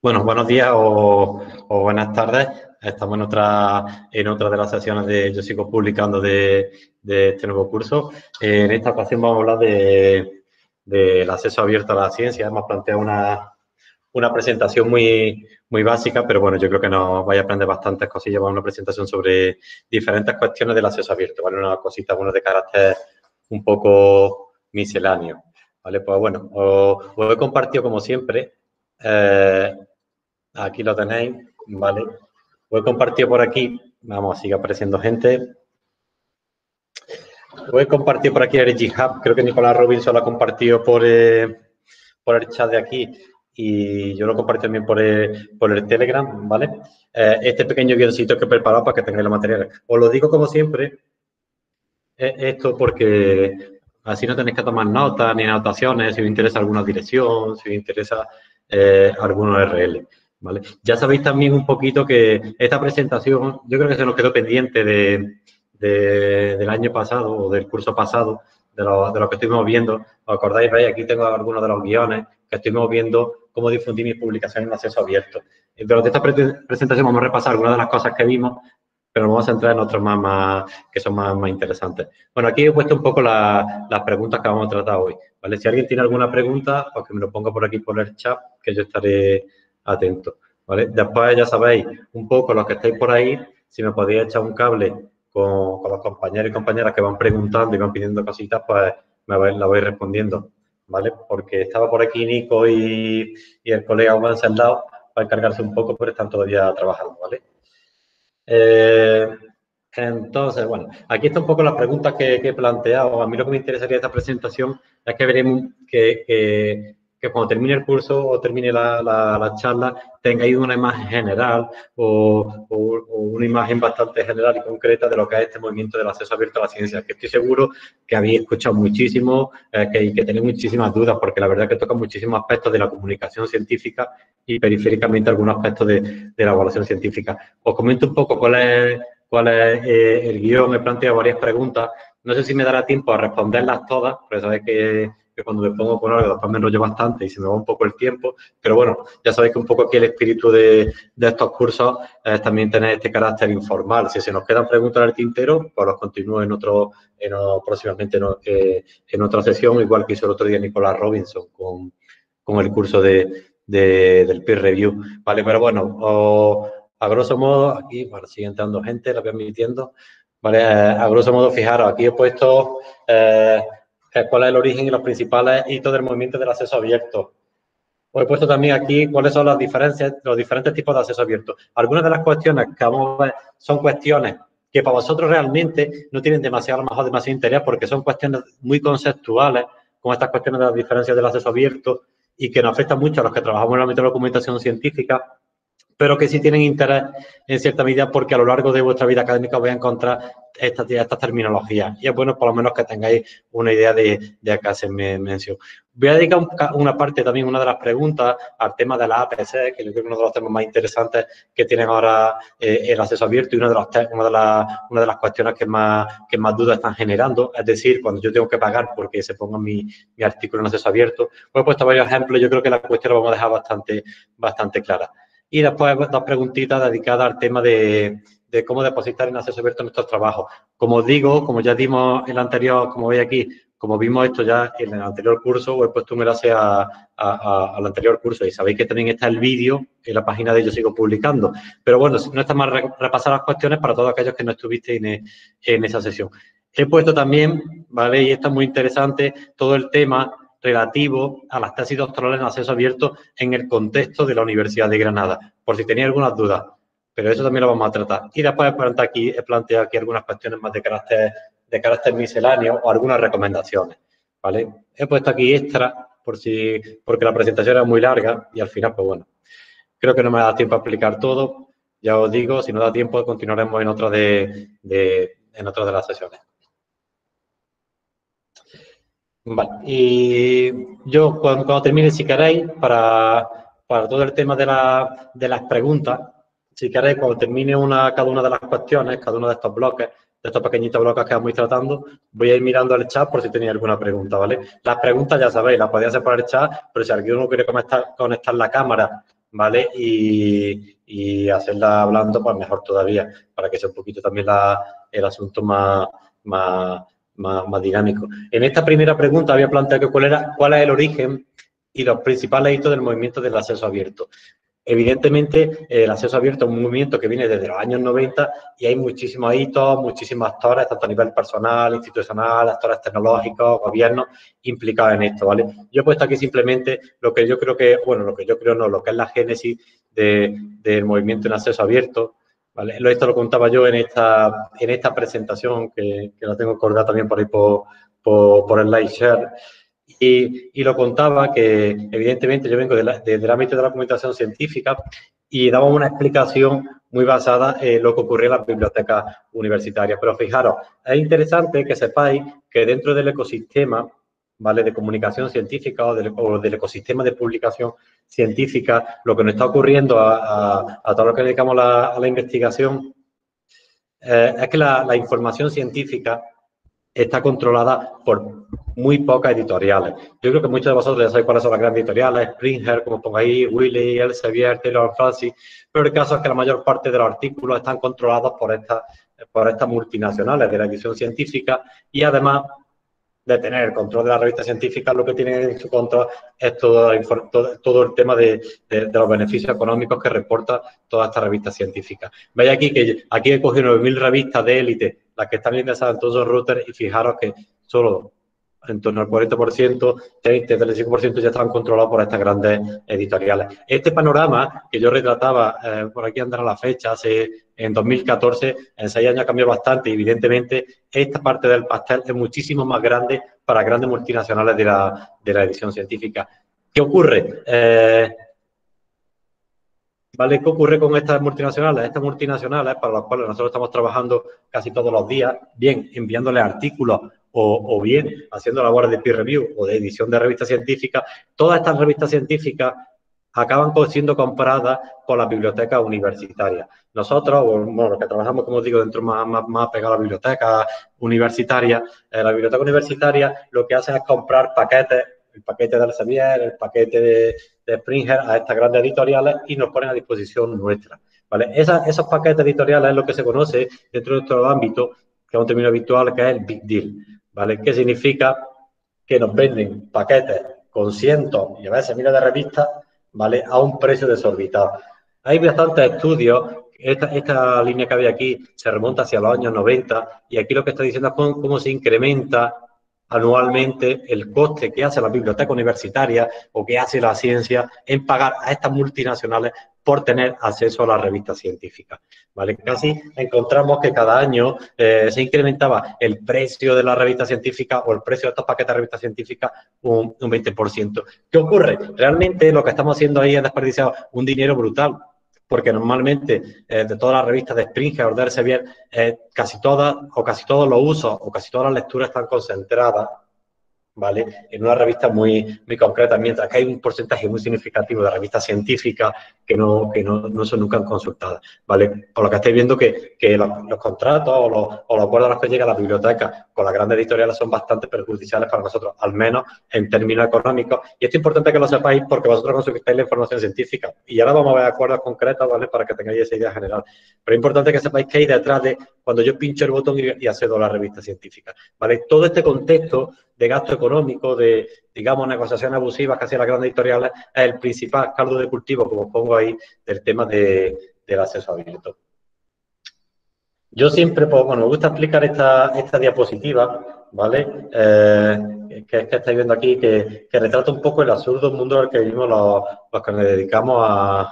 Bueno, buenos días o buenas tardes. Estamos en otra de las sesiones de Yo sigo publicando de este nuevo curso. En esta ocasión vamos a hablar del acceso abierto a la ciencia. Hemos planteado una presentación muy básica, pero bueno, yo creo que nos vaya a aprender bastantes cosillas. Va una presentación sobre diferentes cuestiones del acceso abierto, ¿vale? Una cosita, bueno, de carácter un poco misceláneo, ¿vale? Pues bueno, os he compartido como siempre. Aquí lo tenéis, ¿vale? Lo he compartido por aquí. Vamos, sigue apareciendo gente. Lo he compartido por aquí en el GitHub. Creo que Nicolás Robinson lo ha compartido por el chat de aquí y yo lo comparto también por el Telegram, ¿vale? Este pequeño guioncito que he preparado para que tengáis los materiales. Os lo digo como siempre, esto porque así no tenéis que tomar notas ni anotaciones si os interesa alguna dirección, si os interesa algunos URL. ¿Vale? Ya sabéis también un poquito que esta presentación, yo creo que se nos quedó pendiente del año pasado o del curso pasado, de lo que estuvimos viendo. ¿Os acordáis? ¿Veis? Aquí tengo algunos de los guiones que estuvimos viendo cómo difundir mis publicaciones en acceso abierto. Durante esta presentación vamos a repasar algunas de las cosas que vimos, pero nos vamos a centrar en otros que son más interesantes. Bueno, aquí he puesto un poco las preguntas que vamos a tratar hoy, ¿vale? Si alguien tiene alguna pregunta, pues que me lo ponga por aquí por el chat, que yo estaré atento, ¿vale? Después, ya sabéis, un poco los que estáis por ahí, si me podéis echar un cable con los compañeros y compañeras que van preguntando y van pidiendo cositas, pues la voy respondiendo, ¿vale? Porque estaba por aquí Nico y el colega Wenceslao para encargarse un poco, pero están todavía trabajando, ¿vale? Entonces, bueno, aquí está un poco las preguntas que he planteado. A mí lo que me interesaría de esta presentación es que veremos que cuando termine el curso o termine la charla tengáis una imagen general o una imagen bastante general y concreta de lo que es este movimiento del acceso abierto a la ciencia, que estoy seguro que habéis escuchado muchísimo que tenéis muchísimas dudas, porque la verdad es que toca muchísimos aspectos de la comunicación científica y periféricamente algunos aspectos de la evaluación científica. Os comento un poco cuál es el guión. He planteado varias preguntas. No sé si me dará tiempo a responderlas todas, porque sabéis que cuando me pongo con algo después me enrollo bastante y se me va un poco el tiempo, pero bueno, ya sabéis que un poco aquí el espíritu de estos cursos es también tener este carácter informal. Si se nos quedan preguntas en el tintero, pues los continúo próximamente en otra sesión, igual que hizo el otro día Nicolás Robinson con el curso del peer review, ¿vale? Pero bueno, a grosso modo, aquí, bueno, sigue entrando gente, la voy admitiendo, ¿vale? A grosso modo, fijaros, aquí he puesto cuál es el origen y los principales hitos del movimiento del acceso abierto. Os he puesto también aquí cuáles son las diferencias, los diferentes tipos de acceso abierto. Algunas de las cuestiones que vamos a ver son cuestiones que para vosotros realmente no tienen demasiado interés porque son cuestiones muy conceptuales, como estas cuestiones de las diferencias del acceso abierto y que nos afectan mucho a los que trabajamos en el ámbito de la documentación científica, pero que sí tienen interés en cierta medida porque a lo largo de vuestra vida académica vais a encontrar estas terminologías. Y es bueno por lo menos que tengáis una idea de a qué hacen mención. Voy a dedicar una parte también, una de las preguntas, al tema de la APC, que yo creo que es uno de los temas más interesantes que tienen ahora el acceso abierto y una de las cuestiones que más dudas están generando. Es decir, cuando yo tengo que pagar porque se ponga mi artículo en acceso abierto, pues he puesto varios ejemplos. Yo creo que la cuestión la vamos a dejar bastante clara. Y después dos preguntitas dedicadas al tema de cómo depositar en acceso abierto nuestros trabajos. Como os digo, como ya dimos en el anterior, como veis aquí, como vimos esto ya en el anterior curso, os he puesto un enlace al anterior curso y sabéis que también está el vídeo en la página de Yo Sigo Publicando. Pero bueno, no está mal repasar las cuestiones para todos aquellos que no estuvisteis en esa sesión. He puesto también, ¿vale? Y esto es muy interesante, todo el tema relativo a las tesis doctorales en acceso abierto en el contexto de la Universidad de Granada, por si tenéis algunas dudas, pero eso también lo vamos a tratar. Y después he planteado aquí algunas cuestiones más de carácter misceláneo o algunas recomendaciones, ¿vale? He puesto aquí extra porque la presentación era muy larga y al final, pues bueno, creo que no me da tiempo a explicar todo. Ya os digo, si no da tiempo, continuaremos en otra de las sesiones. Vale, y yo cuando termine, si queréis, para todo el tema de las preguntas, si queréis, cuando termine cada una de las cuestiones, cada uno de estos bloques, de estos pequeñitos bloques que vamos a ir tratando, voy a ir mirando el chat por si tenéis alguna pregunta, ¿vale? Las preguntas, ya sabéis, las podéis hacer por el chat, pero si alguno quiere conectar la cámara, ¿vale? Y hacerla hablando, pues mejor todavía, para que sea un poquito también el asunto más dinámico. En esta primera pregunta había planteado que cuál es el origen y los principales hitos del movimiento del acceso abierto. Evidentemente, el acceso abierto es un movimiento que viene desde los años 90 y hay muchísimos hitos, muchísimos actores, tanto a nivel personal, institucional, actores tecnológicos, gobiernos, implicados en esto, ¿vale? Yo he puesto aquí simplemente lo que yo creo que, bueno, lo que yo creo no, lo que es la génesis del movimiento en acceso abierto, ¿vale? Esto lo contaba yo en esta presentación, que la tengo colgada también por ahí por el live share. Y lo contaba que, evidentemente, yo vengo del ámbito de la comunicación científica y daba una explicación muy basada en lo que ocurría en las bibliotecas universitarias. Pero fijaros, es interesante que sepáis que dentro del ecosistema, ¿vale?, de comunicación científica o del ecosistema de publicación científica, lo que nos está ocurriendo a todo lo que dedicamos a la investigación es que la información científica está controlada por muy pocas editoriales. Yo creo que muchos de vosotros ya sabéis cuáles son las grandes editoriales, Springer, como pongo ahí, Wiley, Elsevier, Taylor Francis, pero el caso es que la mayor parte de los artículos están controlados por estas multinacionales de la edición científica y además de tener el control de la revista científica, lo que tienen en su control es todo el tema de los beneficios económicos que reporta toda esta revista científica. Veis aquí que aquí he cogido 9.000 revistas de élite, las que están indexadas en todos los routers, y fijaros que solo en torno al 40%, 30, 35% ya estaban controlados por estas grandes editoriales. Este panorama que yo retrataba, por aquí andará la fecha, en 2014, en 6 años ha cambiado bastante y evidentemente esta parte del pastel es muchísimo más grande para grandes multinacionales de la edición científica. ¿Qué ocurre? ¿Vale? ¿Qué ocurre con estas multinacionales? Estas multinacionales, para las cuales nosotros estamos trabajando casi todos los días, bien enviándoles artículos o bien haciendo labores de peer review o de edición de revistas científicas, todas estas revistas científicas acaban siendo compradas por las bibliotecas universitarias. Nosotros, bueno, los que trabajamos, como digo, dentro más pegado a la biblioteca universitaria, la biblioteca universitaria lo que hace es comprar paquetes, el paquete de Elsevier, el paquete de Springer a estas grandes editoriales y nos ponen a disposición nuestra, ¿vale? Esos paquetes editoriales es lo que se conoce dentro de nuestro ámbito, que es un término habitual, que es el Big Deal, ¿vale? ¿Qué significa? Que nos venden paquetes con cientos y a veces miles de revistas, ¿vale?, a un precio desorbitado. Hay bastantes estudios. Esta línea que había aquí se remonta hacia los años 90 y aquí lo que está diciendo es cómo se incrementa anualmente el coste que hace la biblioteca universitaria o que hace la ciencia en pagar a estas multinacionales por tener acceso a las revistas científicas, ¿vale? Casi encontramos que cada año se incrementaba el precio de la revista científica o el precio de estos paquetes de revistas científicas un 20%. ¿Qué ocurre? Realmente lo que estamos haciendo ahí es desperdiciar un dinero brutal, porque normalmente de todas las revistas de Springer o de Elsevier, casi todas o casi todos los usos o casi todas las lecturas están concentradas, ¿vale?, en una revista muy concreta, mientras que hay un porcentaje muy significativo de revistas científicas que no son nunca consultadas, ¿vale? Por lo que estáis viendo que los contratos o los acuerdos a los que llega la biblioteca con las grandes editoriales son bastante perjudiciales para nosotros, al menos en términos económicos. Y esto es importante que lo sepáis porque vosotros consultáis la información científica. Y ahora vamos a ver acuerdos concretos, ¿vale?, para que tengáis esa idea general. Pero es importante que sepáis que hay detrás de cuando yo pincho el botón y accedo a la revista científica, ¿vale? Todo este contexto de gasto económico, de, digamos, negociaciones abusivas que hacían las grandes editoriales, es el principal caldo de cultivo, como pongo ahí, del tema del acceso abierto. Yo siempre, pues, bueno, me gusta explicar esta diapositiva, ¿vale? Que es que estáis viendo aquí, que retrata un poco el absurdo mundo en el que vivimos los que nos dedicamos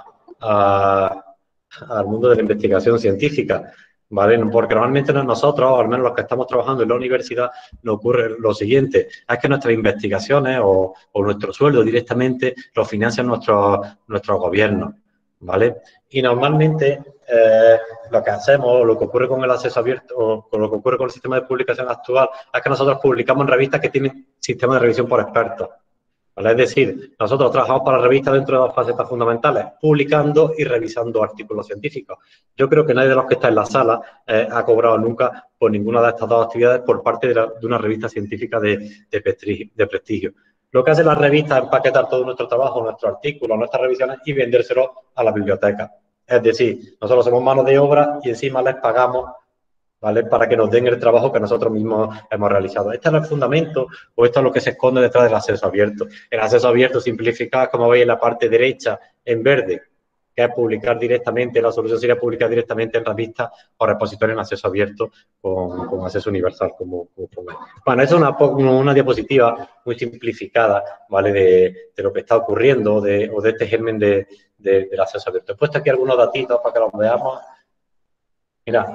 al mundo de la investigación científica, ¿vale? Porque normalmente nosotros, o al menos los que estamos trabajando en la universidad, nos ocurre lo siguiente, es que nuestras investigaciones o nuestro sueldo directamente lo financian nuestros gobiernos, ¿vale? Y normalmente lo que hacemos, lo que ocurre con el acceso abierto, o con lo que ocurre con el sistema de publicación actual, es que nosotros publicamos en revistas que tienen sistema de revisión por expertos, ¿vale? Es decir, nosotros trabajamos para revistas dentro de dos facetas fundamentales, publicando y revisando artículos científicos. Yo creo que nadie de los que está en la sala ha cobrado nunca por ninguna de estas dos actividades por parte de una revista científica de prestigio. Lo que hace la revista es empaquetar todo nuestro trabajo, nuestros artículos, nuestras revisiones y vendérselo a la biblioteca. Es decir, nosotros somos mano de obra y encima les pagamos, ¿vale?, para que nos den el trabajo que nosotros mismos hemos realizado. Este es el fundamento, o esto es lo que se esconde detrás del acceso abierto. El acceso abierto simplificado, como veis en la parte derecha, en verde, que es publicar directamente, la solución sería publicar directamente en revistas o repositorios en acceso abierto con acceso universal, como pongáis. Bueno, esa es una diapositiva muy simplificada, ¿vale?, de lo que está ocurriendo o de este germen del acceso abierto. He puesto aquí algunos datitos para que los veamos. Mira,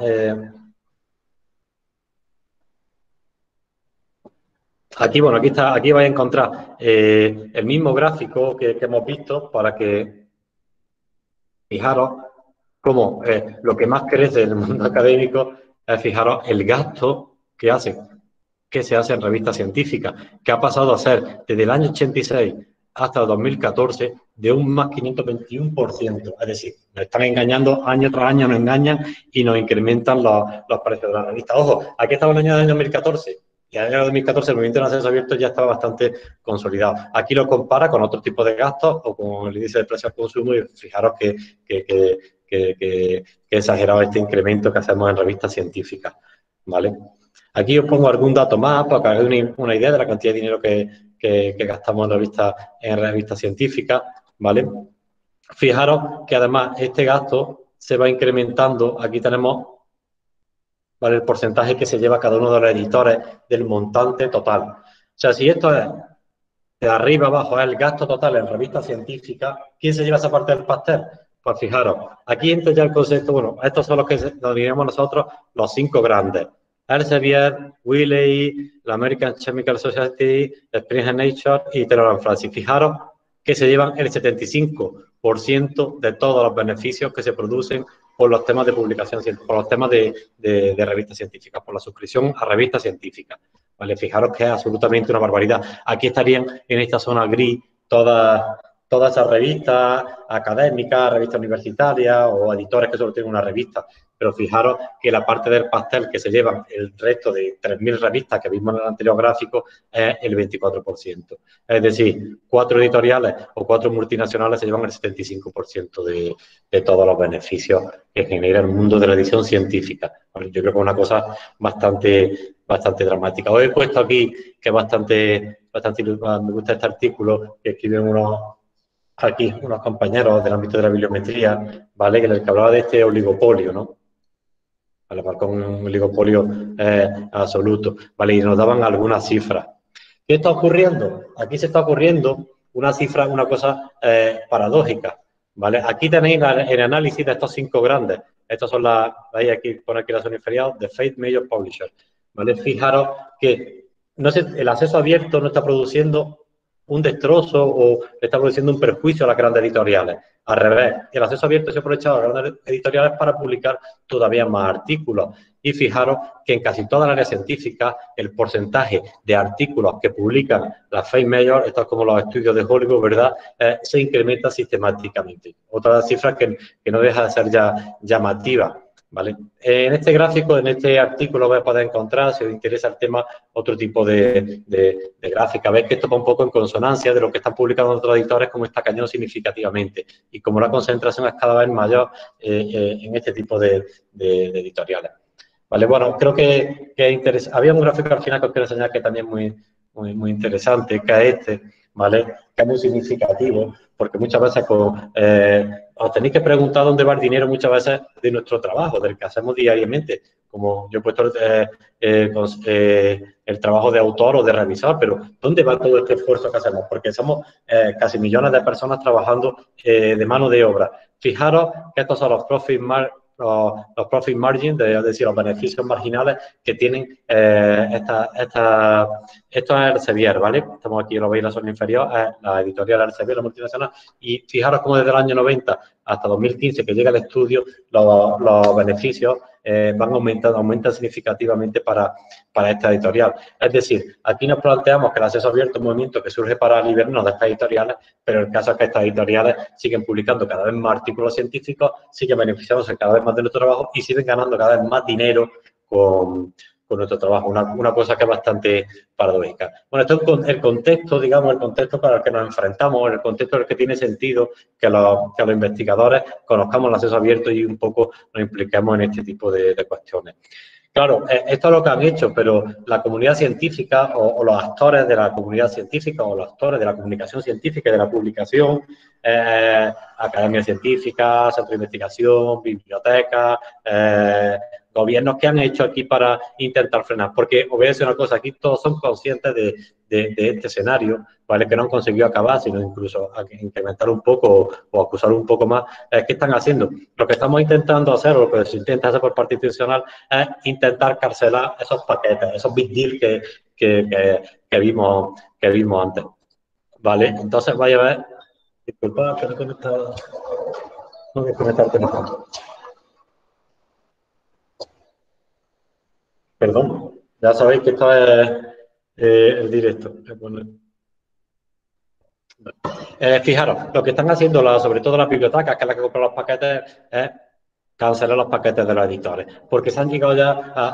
aquí, bueno, aquí vais a encontrar el mismo gráfico que hemos visto para que fijaros cómo lo que más crece en el mundo académico es, fijaros, el gasto que se hace en revistas científicas, que ha pasado a ser desde el año 86 hasta el 2014 de un más 521%. Es decir, nos están engañando año tras año, nos engañan y nos incrementan los precios de la revista. Ojo, aquí estaba el año 2014. Y en el año 2014 el movimiento de acceso abierto ya estaba bastante consolidado. Aquí lo compara con otro tipo de gastos o con el índice de precios al consumo y fijaros que exagerado este incremento que hacemos en revistas científicas, ¿vale? Aquí os pongo algún dato más para que hagáis una idea de la cantidad de dinero que gastamos en revistas científicas, ¿vale? Fijaros que además este gasto se va incrementando. Aquí tenemos, ¿vale?, el porcentaje que se lleva cada uno de los editores del montante total. O sea, si esto es de arriba abajo, es el gasto total en revistas científicas, ¿quién se lleva esa parte del pastel? Pues fijaros, aquí entra ya el concepto, bueno, estos son los que nos diríamos nosotros los 5 grandes. Elsevier, Wiley, la American Chemical Society, Springer Nature y Taylor & Francis. Fijaros que se llevan el 75% de todos los beneficios que se producen por los temas de publicación, por los temas de revistas científicas, por la suscripción a revistas científicas. ¿Vale? Fijaros que es absolutamente una barbaridad. Aquí estarían en esta zona gris todas esas revistas académicas, revistas universitarias o editores que solo tienen una revista. Pero fijaros que la parte del pastel que se llevan el resto de 3.000 revistas que vimos en el anterior gráfico es el 24%. Es decir, 4 editoriales o 4 multinacionales se llevan el 75% de todos los beneficios que genera el mundo de la edición científica. Yo creo que es una cosa bastante dramática. Os he puesto aquí que bastante me gusta este artículo que escriben unos compañeros del ámbito de la bibliometría, ¿vale?, que en el que hablaba de este oligopolio, ¿no? Vale, marcó un oligopolio absoluto, ¿vale? Y nos daban algunas cifras. ¿Qué está ocurriendo? Aquí se está ocurriendo una cifra, una cosa paradójica, ¿vale? Aquí tenéis el análisis de estos 5 grandes. Estas son veis aquí, pone aquí la zona inferior, de Faith Major Publishers, ¿vale? Fijaros que el acceso abierto no está produciendo un destrozo o está produciendo un perjuicio a las grandes editoriales. Al revés, el acceso abierto se ha aprovechado a las grandes editoriales para publicar todavía más artículos. Y fijaros que en casi todas las áreas científicas el porcentaje de artículos que publican las Faith Major, estos como los estudios de Hollywood, ¿verdad?, se incrementa sistemáticamente. Otra cifra que no deja de ser ya llamativa, ¿vale? En este gráfico, en este artículo vais a poder encontrar, si os interesa el tema, otro tipo de gráfica. Veis que esto va un poco en consonancia de lo que están publicando otros editores, como está cayendo significativamente y como la concentración es cada vez mayor en este tipo de editoriales. Vale, bueno, creo que es interesante. Había un gráfico al final que os quiero enseñar que también es muy interesante, que es este, ¿vale?, que es muy significativo, porque muchas veces os tenéis que preguntar dónde va el dinero muchas veces de nuestro trabajo, del que hacemos diariamente. Como yo he puesto el trabajo de autor o de revisor, pero ¿dónde va todo este esfuerzo que hacemos? Porque somos casi millones de personas trabajando de mano de obra. Fijaros que estos son los profit margin, es decir, los beneficios marginales que tienen esto es Elsevier, ¿vale? Estamos aquí, lo veis en la zona inferior, es la editorial Elsevier, la multinacional, y fijaros cómo desde el año 90 hasta 2015, que llega el estudio, los beneficios aumentan significativamente para esta editorial. Es decir, aquí nos planteamos que el acceso abierto es un movimiento que surge para liberarnos de estas editoriales, pero el caso es que estas editoriales siguen publicando cada vez más artículos científicos, siguen beneficiándose cada vez más de nuestro trabajo y siguen ganando cada vez más dinero con con nuestro trabajo. Una cosa que es bastante paradójica. Bueno, esto es el contexto, digamos, el contexto para el que nos enfrentamos, el contexto en el que tiene sentido que los investigadores conozcamos el acceso abierto y un poco nos impliquemos en este tipo de cuestiones. Claro, esto es lo que han hecho, pero la comunidad científica o los actores de la comunidad científica o los actores de la comunicación científica y de la publicación, academias científicas, centros de investigación, bibliotecas, gobiernos, ¿qué han hecho aquí para intentar frenar? Porque os voy a decir una cosa, aquí todos son conscientes de este escenario, ¿vale? Que no han conseguido acabar, sino incluso incrementar un poco o acusar un poco más. ¿Qué están haciendo? Lo que estamos intentando hacer, o lo que se intenta hacer por parte institucional, es intentar carcelar esos paquetes, esos big deals que vimos antes, ¿vale? Entonces, vaya a ver, disculpa, que no he conectado el teléfono. Perdón, ya sabéis que esto es el directo. Fijaros, lo que están haciendo, sobre todo las bibliotecas, que es la que compran los paquetes, es cancelar los paquetes de los editores, porque se han llegado ya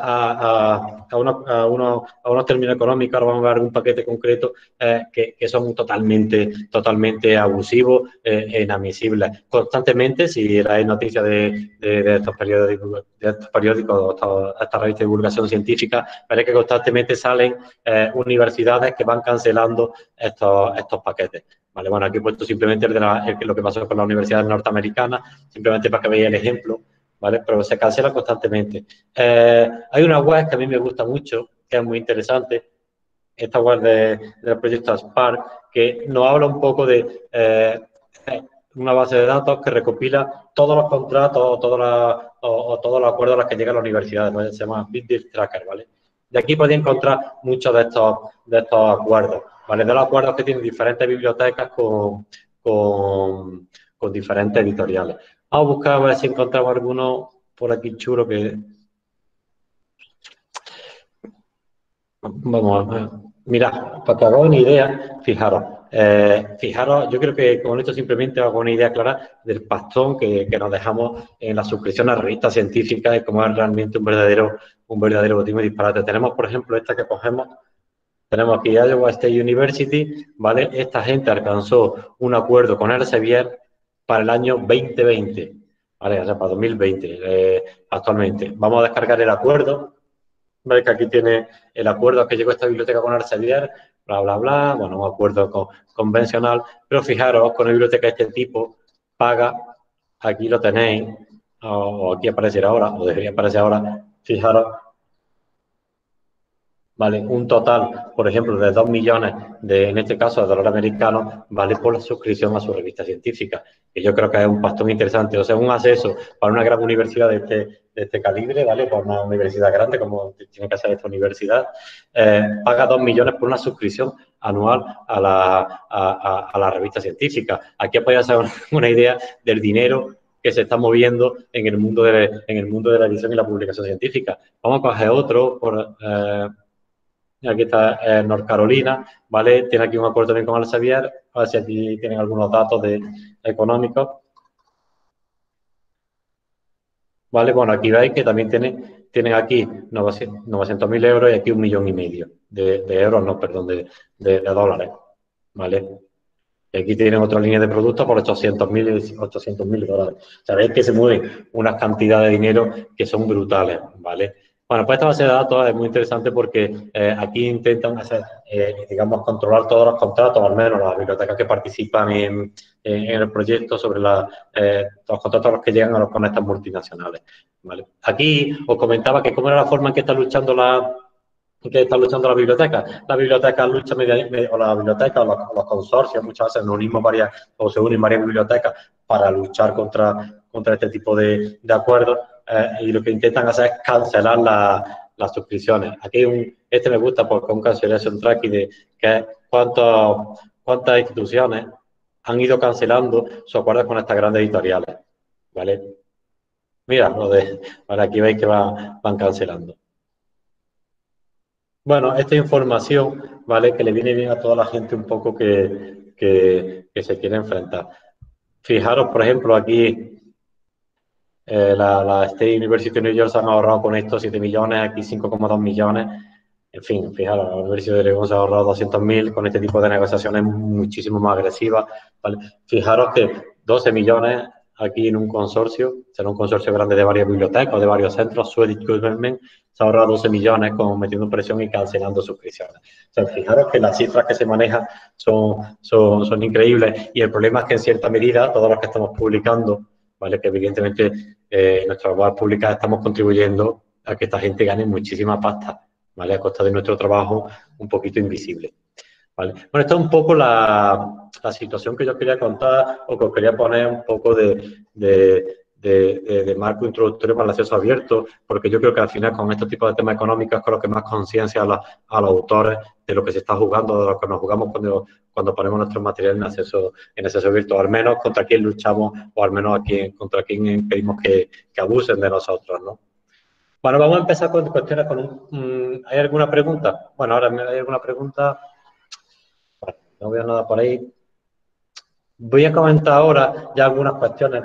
a unos términos económicos. Ahora vamos a ver un paquete concreto que son totalmente abusivos e inadmisibles. Constantemente, si hay noticias de estos periódicos, esta revista de divulgación científica, veréis que constantemente salen universidades que van cancelando estos paquetes. Vale, bueno, aquí he puesto simplemente lo que pasó con las universidades norteamericanas, simplemente para que veáis el ejemplo, ¿vale? Pero se cancela constantemente. Hay una web que a mí me gusta mucho, que es muy interesante, esta web del proyecto Spark, que nos habla un poco de una base de datos que recopila todos los contratos o todos los acuerdos a los que llegan las universidades, ¿vale? Se llama Big Deal Tracker, ¿vale? De aquí podéis encontrar muchos de estos acuerdos, ¿vale? De los acuerdos que tienen diferentes bibliotecas con diferentes editoriales. Vamos a buscar a ver si encontramos alguno por aquí chulo que... Vamos a ver. Mirad, para que hagáis una idea, fijaros, yo creo que con esto simplemente hago una idea clara del pastón que nos dejamos en la suscripción a revistas científicas y cómo es realmente un verdadero botín y disparate. Tenemos, por ejemplo, esta que cogemos, tenemos aquí Iowa State University, ¿vale? Esta gente alcanzó un acuerdo con Elsevier para el año 2020, ¿vale? O sea, para 2020, actualmente. Vamos a descargar el acuerdo. Veis que aquí tiene el acuerdo que llegó esta biblioteca con Elsevier, bla, bla, bla, bueno, un acuerdo convencional, pero fijaros, con una biblioteca de este tipo, paga, aquí lo tenéis, o aquí aparecerá ahora, o debería aparecer ahora, fijaros, ¿vale? Un total, por ejemplo, de 2 millones, en este caso, de dólares americanos, ¿vale? Por la suscripción a su revista científica, que yo creo que es un pastón interesante. O sea, un acceso para una gran universidad de este calibre, ¿vale? Para una universidad grande, como tiene que ser esta universidad, paga 2 millones por una suscripción anual a la revista científica. Aquí podéis hacer una idea del dinero que se está moviendo en el mundo de la edición y la publicación científica. Vamos a coger otro aquí está North Carolina, ¿vale? Tiene aquí un acuerdo también con Elsevier, a ver si aquí tienen algunos datos económicos. ¿Vale? Bueno, aquí veis que también tienen aquí 900.000 euros y aquí 1,5 millones de euros, no, perdón, de dólares, ¿vale? Y aquí tienen otra línea de productos por 800.000 dólares. Sabéis que se mueven unas cantidades de dinero que son brutales, ¿vale? Bueno, pues esta base de datos es muy interesante porque aquí intentan hacer, digamos, controlar todos los contratos, al menos las bibliotecas que participan en el proyecto sobre los contratos a los que llegan con estas multinacionales, ¿vale? Aquí os comentaba que cómo era la forma en que está luchando la biblioteca. La biblioteca lucha o la biblioteca o los consorcios, muchas veces nos unimos o se unen varias bibliotecas para luchar contra este tipo de acuerdos y lo que intentan hacer es cancelar las suscripciones. Aquí este me gusta porque es un cancellation tracking que es cuántas instituciones han ido cancelando sus acuerdos con estas grandes editoriales, ¿vale? Mira, ahora aquí veis que van cancelando. Bueno, esta información, ¿vale? Que le viene bien a toda la gente un poco que se quiere enfrentar. Fijaros, por ejemplo, aquí la State University of New York se han ahorrado con esto 7 millones, aquí 5,2 millones. En fin, fijaros, la Universidad de Oregón se ha ahorrado 200.000 con este tipo de negociaciones muchísimo más agresivas. ¿Vale? Fijaros que 12 millones aquí en un consorcio, será un consorcio grande de varias bibliotecas o de varios centros, Swedish Government se ha ahorrado 12 millones con metiendo presión y cancelando suscripciones. O sea, fijaros que las cifras que se manejan son increíbles y el problema es que en cierta medida todos los que estamos publicando, ¿vale? Que evidentemente en nuestras webs públicas estamos contribuyendo a que esta gente gane muchísima pasta, ¿vale? A costa de nuestro trabajo un poquito invisible, ¿vale? Bueno, esta es un poco la situación que yo quería contar o que os quería poner un poco de marco introductorio para el acceso abierto, porque yo creo que al final con estos tipos de temas económicos es con lo que más conciencia a los autores de lo que se está jugando, de lo que nos jugamos cuando ponemos nuestros materiales en acceso abierto, o al menos contra quién luchamos o al menos contra quién impedimos que abusen de nosotros, ¿no? Bueno, vamos a empezar con cuestiones ¿hay alguna pregunta? Bueno, ahora hay alguna pregunta. Bueno, no veo nada por ahí. Voy a comentar ahora ya algunas cuestiones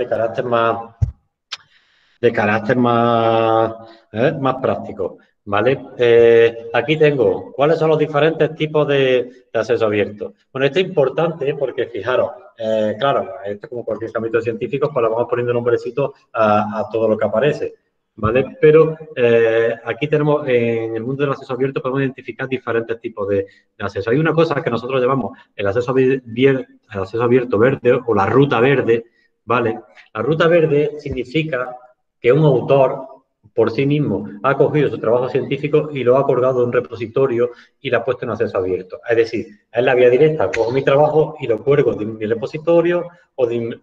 más práctico, ¿vale? Aquí tengo, ¿cuáles son los diferentes tipos de acceso abierto? Bueno, esto es importante porque, fijaros, claro, esto como cualquier ámbito científico, pues le vamos poniendo nombrecito a todo lo que aparece, ¿vale? Pero aquí tenemos, en el mundo del acceso abierto, podemos identificar diferentes tipos de acceso. Hay una cosa que nosotros llamamos el acceso abierto verde o la ruta verde, ¿vale? La ruta verde significa que un autor por sí mismo ha cogido su trabajo científico y lo ha colgado en un repositorio y lo ha puesto en acceso abierto. Es decir, es la vía directa, cojo mi trabajo y lo cuelgo de mi repositorio o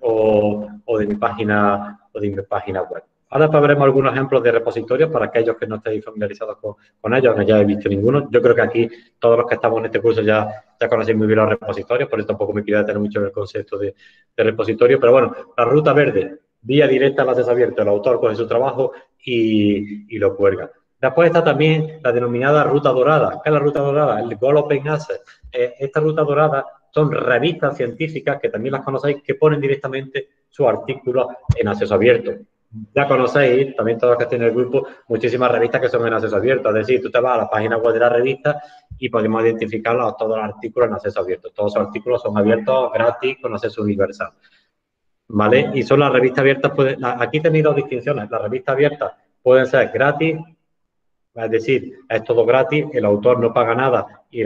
de mi página web. Ahora veremos algunos ejemplos de repositorios para aquellos que no estéis familiarizados con ellos, no hayáis visto ninguno. Yo creo que aquí todos los que estamos en este curso ya conocéis muy bien los repositorios, por eso tampoco me quiero detener mucho en el concepto de repositorio. Pero bueno, la ruta verde, vía directa al acceso abierto. El autor coge su trabajo y lo cuelga. Después está también la denominada ruta dorada. ¿Qué es la ruta dorada? El Gold Open Access. Esta ruta dorada son revistas científicas, que también las conocéis, que ponen directamente sus artículos en acceso abierto. Ya conocéis, también todos los que estén en el grupo, muchísimas revistas que son en acceso abierto. Es decir, tú te vas a la página web de la revista y podemos identificar todos los artículos en acceso abierto. Todos los artículos son abiertos, gratis, con acceso universal. ¿Vale? Y son las revistas abiertas, aquí tenéis dos distinciones. Las revistas abiertas pueden ser gratis, es decir, es todo gratis, el autor no paga nada y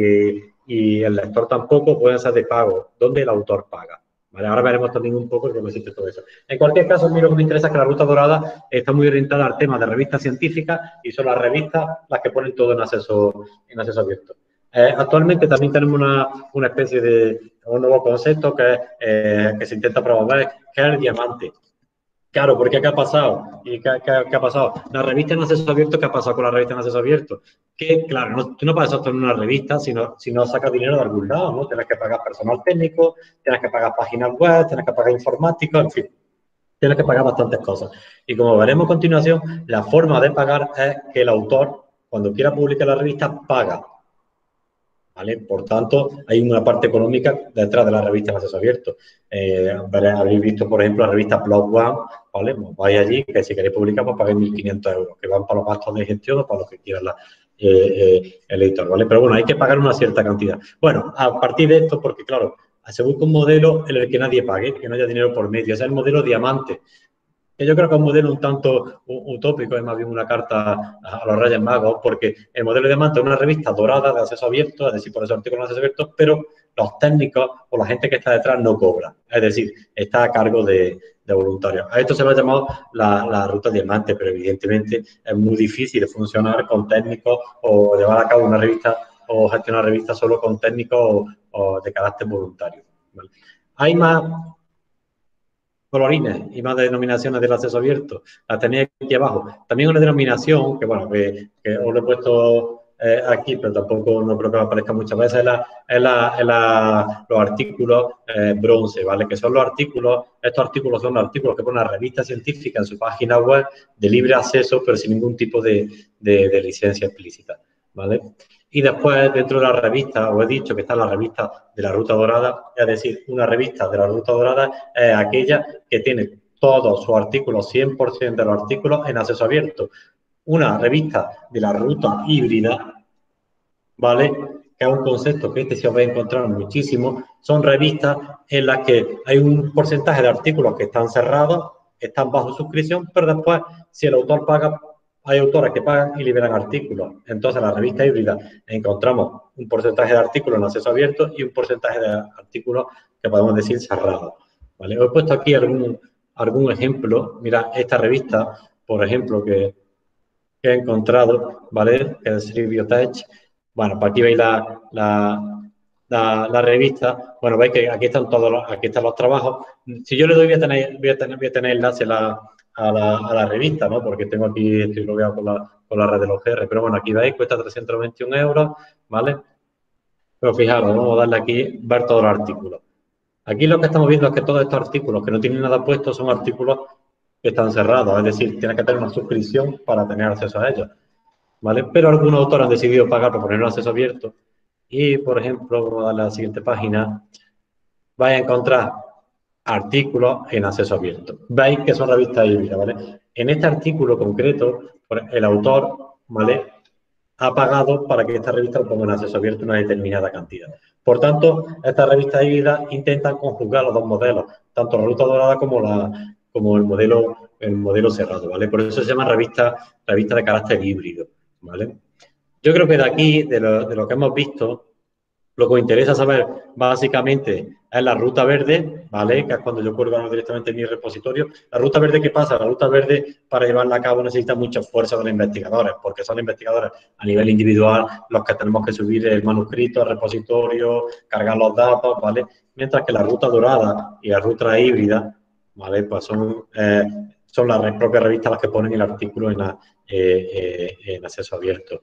el lector tampoco, pueden ser de pago, donde el autor paga. ¿Vale? Ahora veremos también un poco cómo existe todo eso. En cualquier caso, a mí lo que me interesa es que la ruta dorada está muy orientada al tema de revistas científicas y son las revistas las que ponen todo en acceso abierto. Actualmente también tenemos una especie de un nuevo concepto que se intenta promover, que es el diamante. Claro, porque ¿qué ha pasado? ¿Y qué ha pasado? La revista en acceso abierto, ¿qué ha pasado con la revista en acceso abierto? Que, claro, tú no puedes sostener una revista si no sacas dinero de algún lado, ¿no? Tienes que pagar personal técnico, tienes que pagar páginas web, tienes que pagar informáticos, en fin, tienes que pagar bastantes cosas. Y como veremos a continuación, la forma de pagar es que el autor, cuando quiera publicar la revista, paga. ¿Vale? Por tanto, hay una parte económica detrás de la revista en acceso abierto. Habréis visto, por ejemplo, la revista Blog One, ¿vale? Pues vais allí, que si queréis publicar, pues paguéis 1.500 euros, que van para los gastos de gestión o para lo que quiera el editor, ¿vale? Pero bueno, hay que pagar una cierta cantidad. Bueno, a partir de esto, porque claro, se busca un modelo en el que nadie pague, que no haya dinero por medio, es el modelo diamante. Que yo creo que es un modelo un tanto utópico, es más bien una carta a los Reyes Magos, porque el modelo de diamante es una revista dorada de acceso abierto, es decir, por esos artículos de acceso abierto, pero los técnicos o la gente que está detrás no cobra, es decir, está a cargo de voluntarios. A esto se lo ha llamado la ruta diamante, pero evidentemente es muy difícil de funcionar con técnicos o llevar a cabo una revista o gestionar revistas solo con técnicos o de carácter voluntario. ¿Vale? Hay más colorines y más denominaciones del acceso abierto. Las tenéis aquí abajo. También una denominación que, bueno, que os lo he puesto aquí, pero tampoco no creo que aparezca muchas veces, es los artículos bronce, ¿vale? Que son estos artículos son los artículos que pone una revista científica en su página web de libre acceso, pero sin ningún tipo de licencia explícita, ¿vale? Y después, dentro de la revista, os he dicho que está la revista de la Ruta Dorada, es decir, una revista de la Ruta Dorada es aquella que tiene todos sus artículos, 100% de los artículos en acceso abierto. Una revista de la ruta híbrida, ¿vale? Que es un concepto que se os va a encontrar muchísimo. Son revistas en las que hay un porcentaje de artículos que están cerrados, están bajo suscripción, pero después, si el autor paga, hay autores que pagan y liberan artículos. Entonces, en la revista híbrida encontramos un porcentaje de artículos en acceso abierto y un porcentaje de artículos que podemos decir cerrados, ¿vale? Os he puesto aquí algún ejemplo. Mira, esta revista, por ejemplo, que he encontrado, ¿vale? Que es Biotech. Bueno, pues aquí veis la revista. Bueno, veis que aquí están aquí están los trabajos. Si yo le doy, voy a tener enlace a la revista, ¿no? Porque tengo aquí, estoy logueado con la red de los GR. Pero bueno, aquí veis, cuesta 321 euros, ¿vale? Pero fijaros, vamos a darle aquí, ver todos los artículos. Aquí lo que estamos viendo es que todos estos artículos que no tienen nada puesto son artículos que están cerrados, es decir, tienes que tener una suscripción para tener acceso a ellos, ¿vale? Pero algunos autores han decidido pagar por poner un acceso abierto y, por ejemplo, vamos a darle a la siguiente página, vais a encontrar artículos en acceso abierto. Veis que son revistas híbridas, ¿vale? En este artículo concreto, el autor, ¿vale?, ha pagado para que esta revista lo ponga en acceso abierto una determinada cantidad. Por tanto, estas revistas híbridas intentan conjugar los dos modelos, tanto la ruta dorada como el modelo cerrado, ¿vale? Por eso se llama revista de carácter híbrido, ¿vale? Yo creo que de aquí, de lo que hemos visto, lo que os interesa saber básicamente es la ruta verde, ¿vale? Que es cuando yo cuelgo directamente en mi repositorio. La ruta verde, ¿qué pasa? La ruta verde, para llevarla a cabo, necesita mucho esfuerzo de los investigadores, porque son los investigadores a nivel individual los que tenemos que subir el manuscrito al repositorio, cargar los datos, ¿vale? Mientras que la ruta dorada y la ruta híbrida, ¿vale? Pues son las propias revistas las que ponen el artículo en acceso abierto.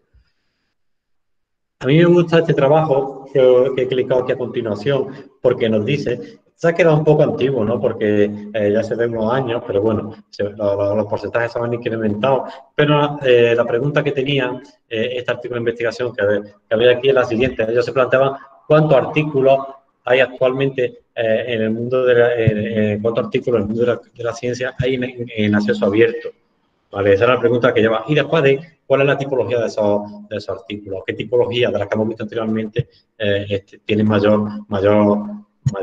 A mí me gusta este trabajo que he clicado aquí a continuación porque nos dice, se ha quedado un poco antiguo, ¿no? Porque ya se ven unos años, pero bueno, los porcentajes se han incrementado. Pero la pregunta que tenía este artículo de investigación que había aquí es la siguiente. Ellos se planteaban cuántos artículos hay actualmente en el mundo cuántos artículos en el mundo de la ciencia hay en acceso abierto. Vale, esa es la pregunta que lleva. Y después de cuál es la tipología de esos artículos, qué tipología de las que hemos visto anteriormente tiene mayor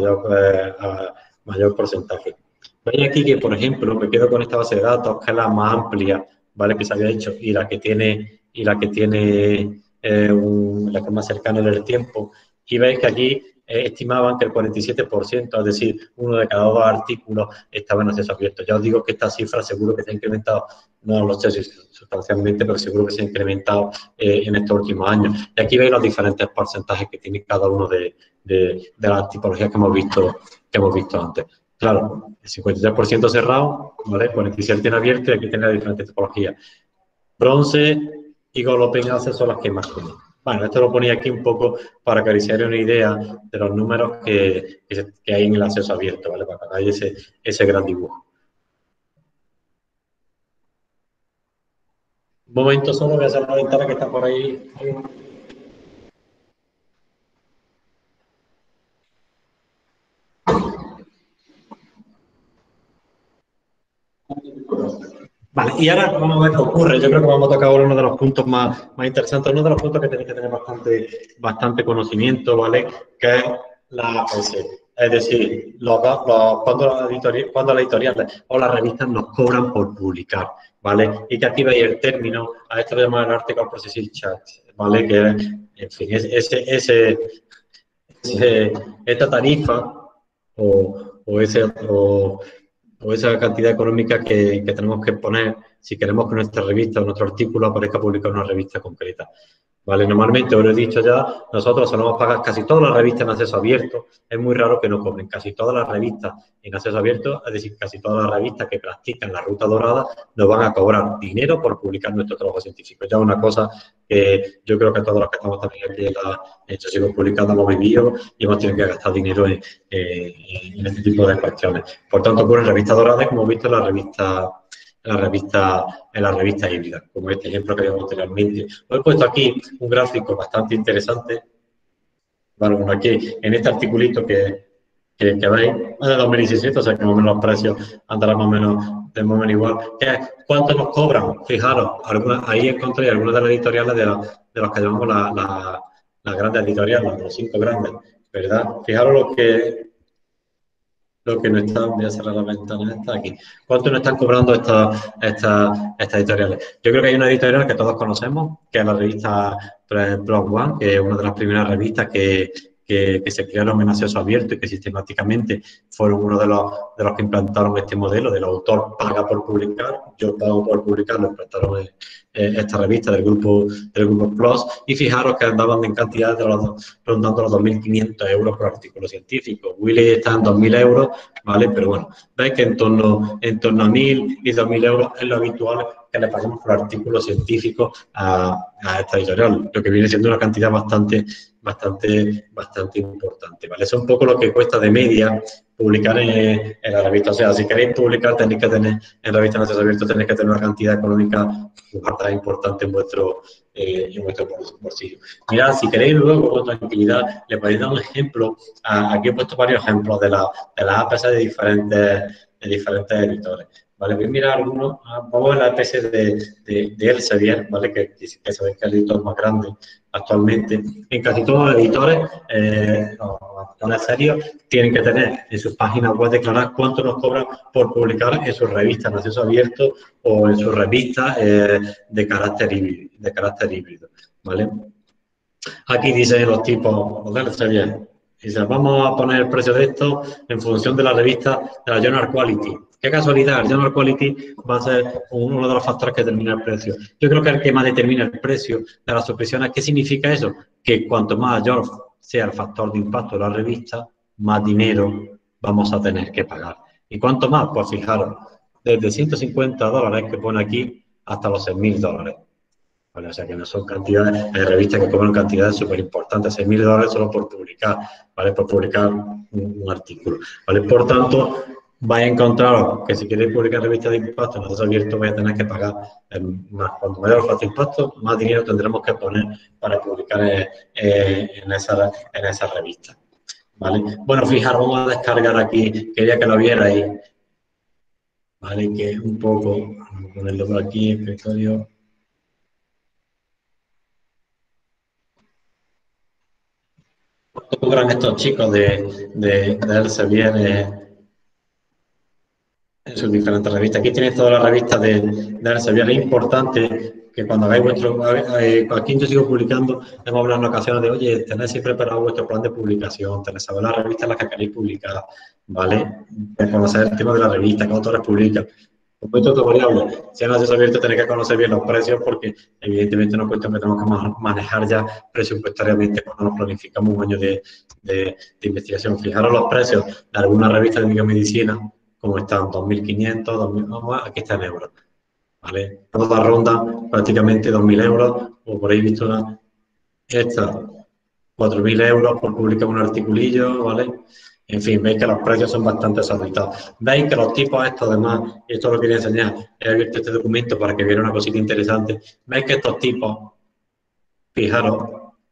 porcentaje. Veis aquí que, por ejemplo, me quedo con esta base de datos, que es la más amplia, ¿vale?, que se había hecho, y la que tiene la que es más cercana en el tiempo. Y veis que aquí estimaban que el 47%, es decir, uno de cada dos artículos estaba en acceso abierto. Ya os digo que esta cifra seguro que se ha incrementado, no lo sé si sustancialmente, pero seguro que se ha incrementado en estos últimos años. Y aquí veis los diferentes porcentajes que tiene cada uno de las tipologías que hemos visto antes. Claro, el 53% cerrado, ¿vale? 47% en abierto y aquí tiene las diferentes tipologías. Bronce y Gold Open Access son las que más tienen. Bueno, esto lo ponía aquí un poco para que os hagáis una idea de los números que hay en el acceso abierto, ¿vale? Para que hagáis ese gran dibujo. Un momento solo, voy a cerrar la ventana que está por ahí. Vale, y ahora vamos a ver qué ocurre. Yo creo que vamos a tocar ahora uno de los puntos más interesantes, uno de los puntos que tenéis que tener bastante conocimiento, ¿vale? Que es la APC. Es decir, cuando las editoriales o las revistas nos cobran por publicar, ¿vale? Y que aquí veis el término, a esto lo llaman el Article Processing Charge, ¿vale? Que, en fin, esta tarifa o esa cantidad económica que tenemos que poner si queremos que nuestra revista o nuestro artículo aparezca publicado en una revista concreta. ¿Vale? Normalmente, os lo he dicho ya, nosotros solemos pagar casi todas las revistas en acceso abierto. Es muy raro que no cobren. Casi todas las revistas en acceso abierto, es decir, casi todas las revistas que practican la ruta dorada, nos van a cobrar dinero por publicar nuestro trabajo científico. Ya es una cosa que yo creo que todos los que estamos también aquí en la sigo publicando hemos vivido y hemos tenido que gastar dinero en este tipo de cuestiones. Por tanto, ocurre en revistas doradas, como hemos visto en la revista híbrida, como este ejemplo que vimos anteriormente. Os he puesto aquí un gráfico bastante interesante, bueno, aquí en este articulito que que veis, es de 2017, o sea que más o menos los precios andarán más o menos, de más o menos igual. ¿Cuánto nos cobran? Fijaros, ahí encontré algunas de las editoriales de los que llamamos las grandes editoriales, los 5 grandes, ¿verdad? Fijaros lo que nos están, voy a cerrar la ventana esta aquí. ¿Cuánto nos están cobrando estas editoriales? Yo creo que hay una editorial que todos conocemos, que es la revista Plus One, que es una de las primeras revistas que se crearon en acceso abierto y que sistemáticamente fueron uno de los que implantaron este modelo del autor paga por publicar, yo pago por publicar, lo implantaron esta revista del grupo Plus, y fijaros que andaban en cantidades rondando los 2.500 euros por artículo científico. Willy está en 2.000 euros, ¿vale? Pero bueno, veis que en torno a 1.000 y 2.000 euros es lo habitual que le pagamos por artículo científico a esta editorial, lo que viene siendo una cantidad bastante importante, ¿vale? Eso es un poco lo que cuesta de media publicar en la revista. O sea, si queréis publicar, tenéis que tener en la revista en acceso abierto, tenéis que tener una cantidad económica bastante importante en vuestro bolsillo. Mirad, si queréis luego con tranquilidad, le podéis dar un ejemplo. Aquí he puesto varios ejemplos de las APS de diferentes editores. ¿Vale? Voy a mirar algunos. Vamos a la APS de Elsevier, ¿vale? Que sabéis que es el editor más grande actualmente. En casi todos los editores, los serios, tienen que tener en sus páginas web declarar cuánto nos cobran por publicar en sus revistas en acceso abierto o en sus revistas de carácter híbrido, ¿vale? Aquí dicen los tipos, los de Elsevier. Dice, vamos a poner el precio de esto en función de la revista de la Journal Quality. Qué casualidad, el Journal Quality va a ser uno de los factores que determina el precio. Yo creo que el que más determina el precio de las suscripciones, ¿qué significa eso? Que cuanto mayor sea el factor de impacto de la revista, más dinero vamos a tener que pagar. ¿Y cuánto más? Pues fijaros, desde $150 que pone aquí hasta los $6.000. ¿Vale? O sea que no son cantidades, hay revistas que cobran cantidades súper importantes, $6.000 solo por publicar, ¿vale? Por publicar un artículo, ¿vale? Por tanto, vais a encontrar que si queréis publicar revistas de impacto en acceso abierto vais a tener que pagar más. Cuanto mayor el factor de impacto, más dinero tendremos que poner para publicar en esa revista, ¿vale? Bueno, fijaros, vamos a descargar aquí, quería que lo vierais, ¿vale? Que un poco, vamos a ponerlo por aquí, escritorio. Logran estos chicos de Elsevier en sus diferentes revistas. Aquí tenéis todas las revistas de Elsevier. Es importante que cuando hagáis aquí yo sigo publicando, hemos hablado en ocasiones de, oye, tenéis siempre preparado vuestro plan de publicación, tenéis saber las revistas en las que queréis publicar, ¿vale? Conocer el tema de la revista, qué autores publican. Un punto variable. Si en acceso abierto tenéis que conocer bien los precios porque evidentemente no es cuestión que tenemos que manejar ya presupuestariamente cuando nos planificamos un año de investigación. Fijaros los precios de algunas revistas de biomedicina, como están, 2.500, 2.000, aquí está en euros, ¿vale? Todas rondan prácticamente 2.000 euros, o por ahí he visto esta, 4.000 euros por publicar un articulillo, ¿vale? En fin, veis que los precios son bastante exorbitados. Veis que los tipos estos, además, y esto lo quería enseñar, he abierto este documento para que viera una cosita interesante. Veis que estos tipos, fijaros,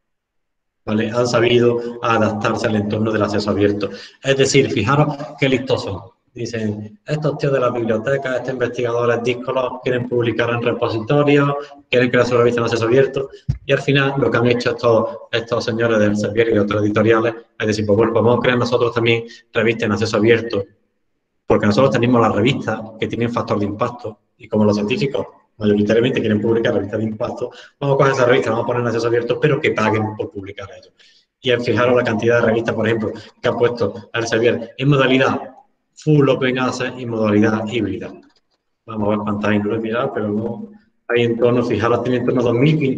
¿vale? Han sabido adaptarse al entorno del acceso abierto. Es decir, fijaros qué listos son. Dicen, estos tíos de la biblioteca, estos investigadores díscolos quieren publicar en repositorios, quieren crear su revista en acceso abierto, y al final lo que han hecho estos señores del Elsevier y de otros editoriales es decir, pues bueno, vamos a crear nosotros también revistas en acceso abierto, porque nosotros tenemos las revistas que tienen factor de impacto, y como los científicos mayoritariamente quieren publicar revistas de impacto, vamos a coger esa revista, vamos a poner en acceso abierto, pero que paguen por publicar ellos. Y fijaros la cantidad de revistas, por ejemplo, que ha puesto Elsevier en modalidad full open access y modalidad híbrida. Vamos a ver cuántas hay, no lo he mirado, pero no hay en torno, fijaros, tienen en torno a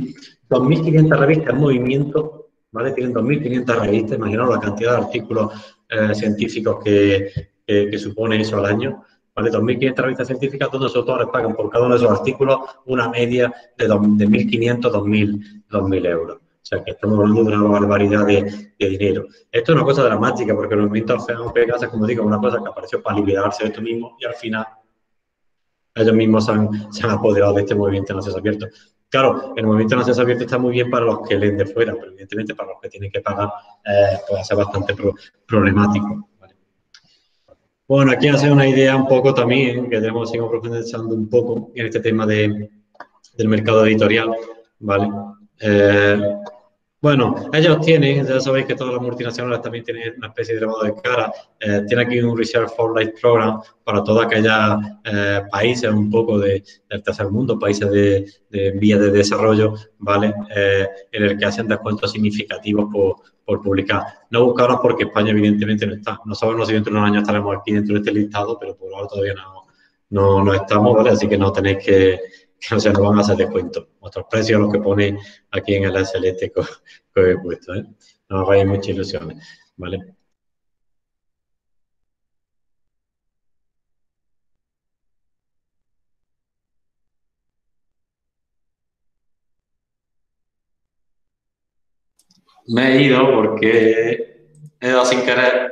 2.500 revistas en movimiento, ¿vale? Tienen 2.500 revistas, imaginaos la cantidad de artículos científicos que supone eso al año, ¿vale? 2.500 revistas científicas donde los autores pagan por cada uno de esos artículos una media de 1.500, 2.000 euros. O sea, que estamos hablando de una barbaridad de dinero. Esto es una cosa dramática, porque los movimientos open access, como digo, es una cosa que apareció para liberarse de esto mismo y al final ellos mismos se han apoderado de este movimiento en acceso abierto. Claro, el movimiento en acceso abierto está muy bien para los que leen de fuera, pero evidentemente para los que tienen que pagar puede ser bastante problemático. ¿Vale? Bueno, aquí hace una idea un poco también, que tenemos, sigo profundizando un poco en este tema del mercado editorial, ¿vale? Eh, bueno, ellos tienen, ya sabéis que todas las multinacionales también tienen una especie de lavado de cara. Tiene aquí un Research for Life Program para todos aquellos países un poco del tercer mundo, países de vías de desarrollo, ¿vale? En el que hacen descuentos significativos por publicar. No buscarlos porque España evidentemente no está. No sabemos si dentro de unos años estaremos aquí dentro de este listado, pero por ahora todavía no estamos, ¿vale? Así que no tenéis que o sea, no van a hacer descuentos. Otros precios los que pone aquí en el SLT que he puesto, ¿eh? No hagáis muchas ilusiones, ¿vale? Me he ido porque he dado sin querer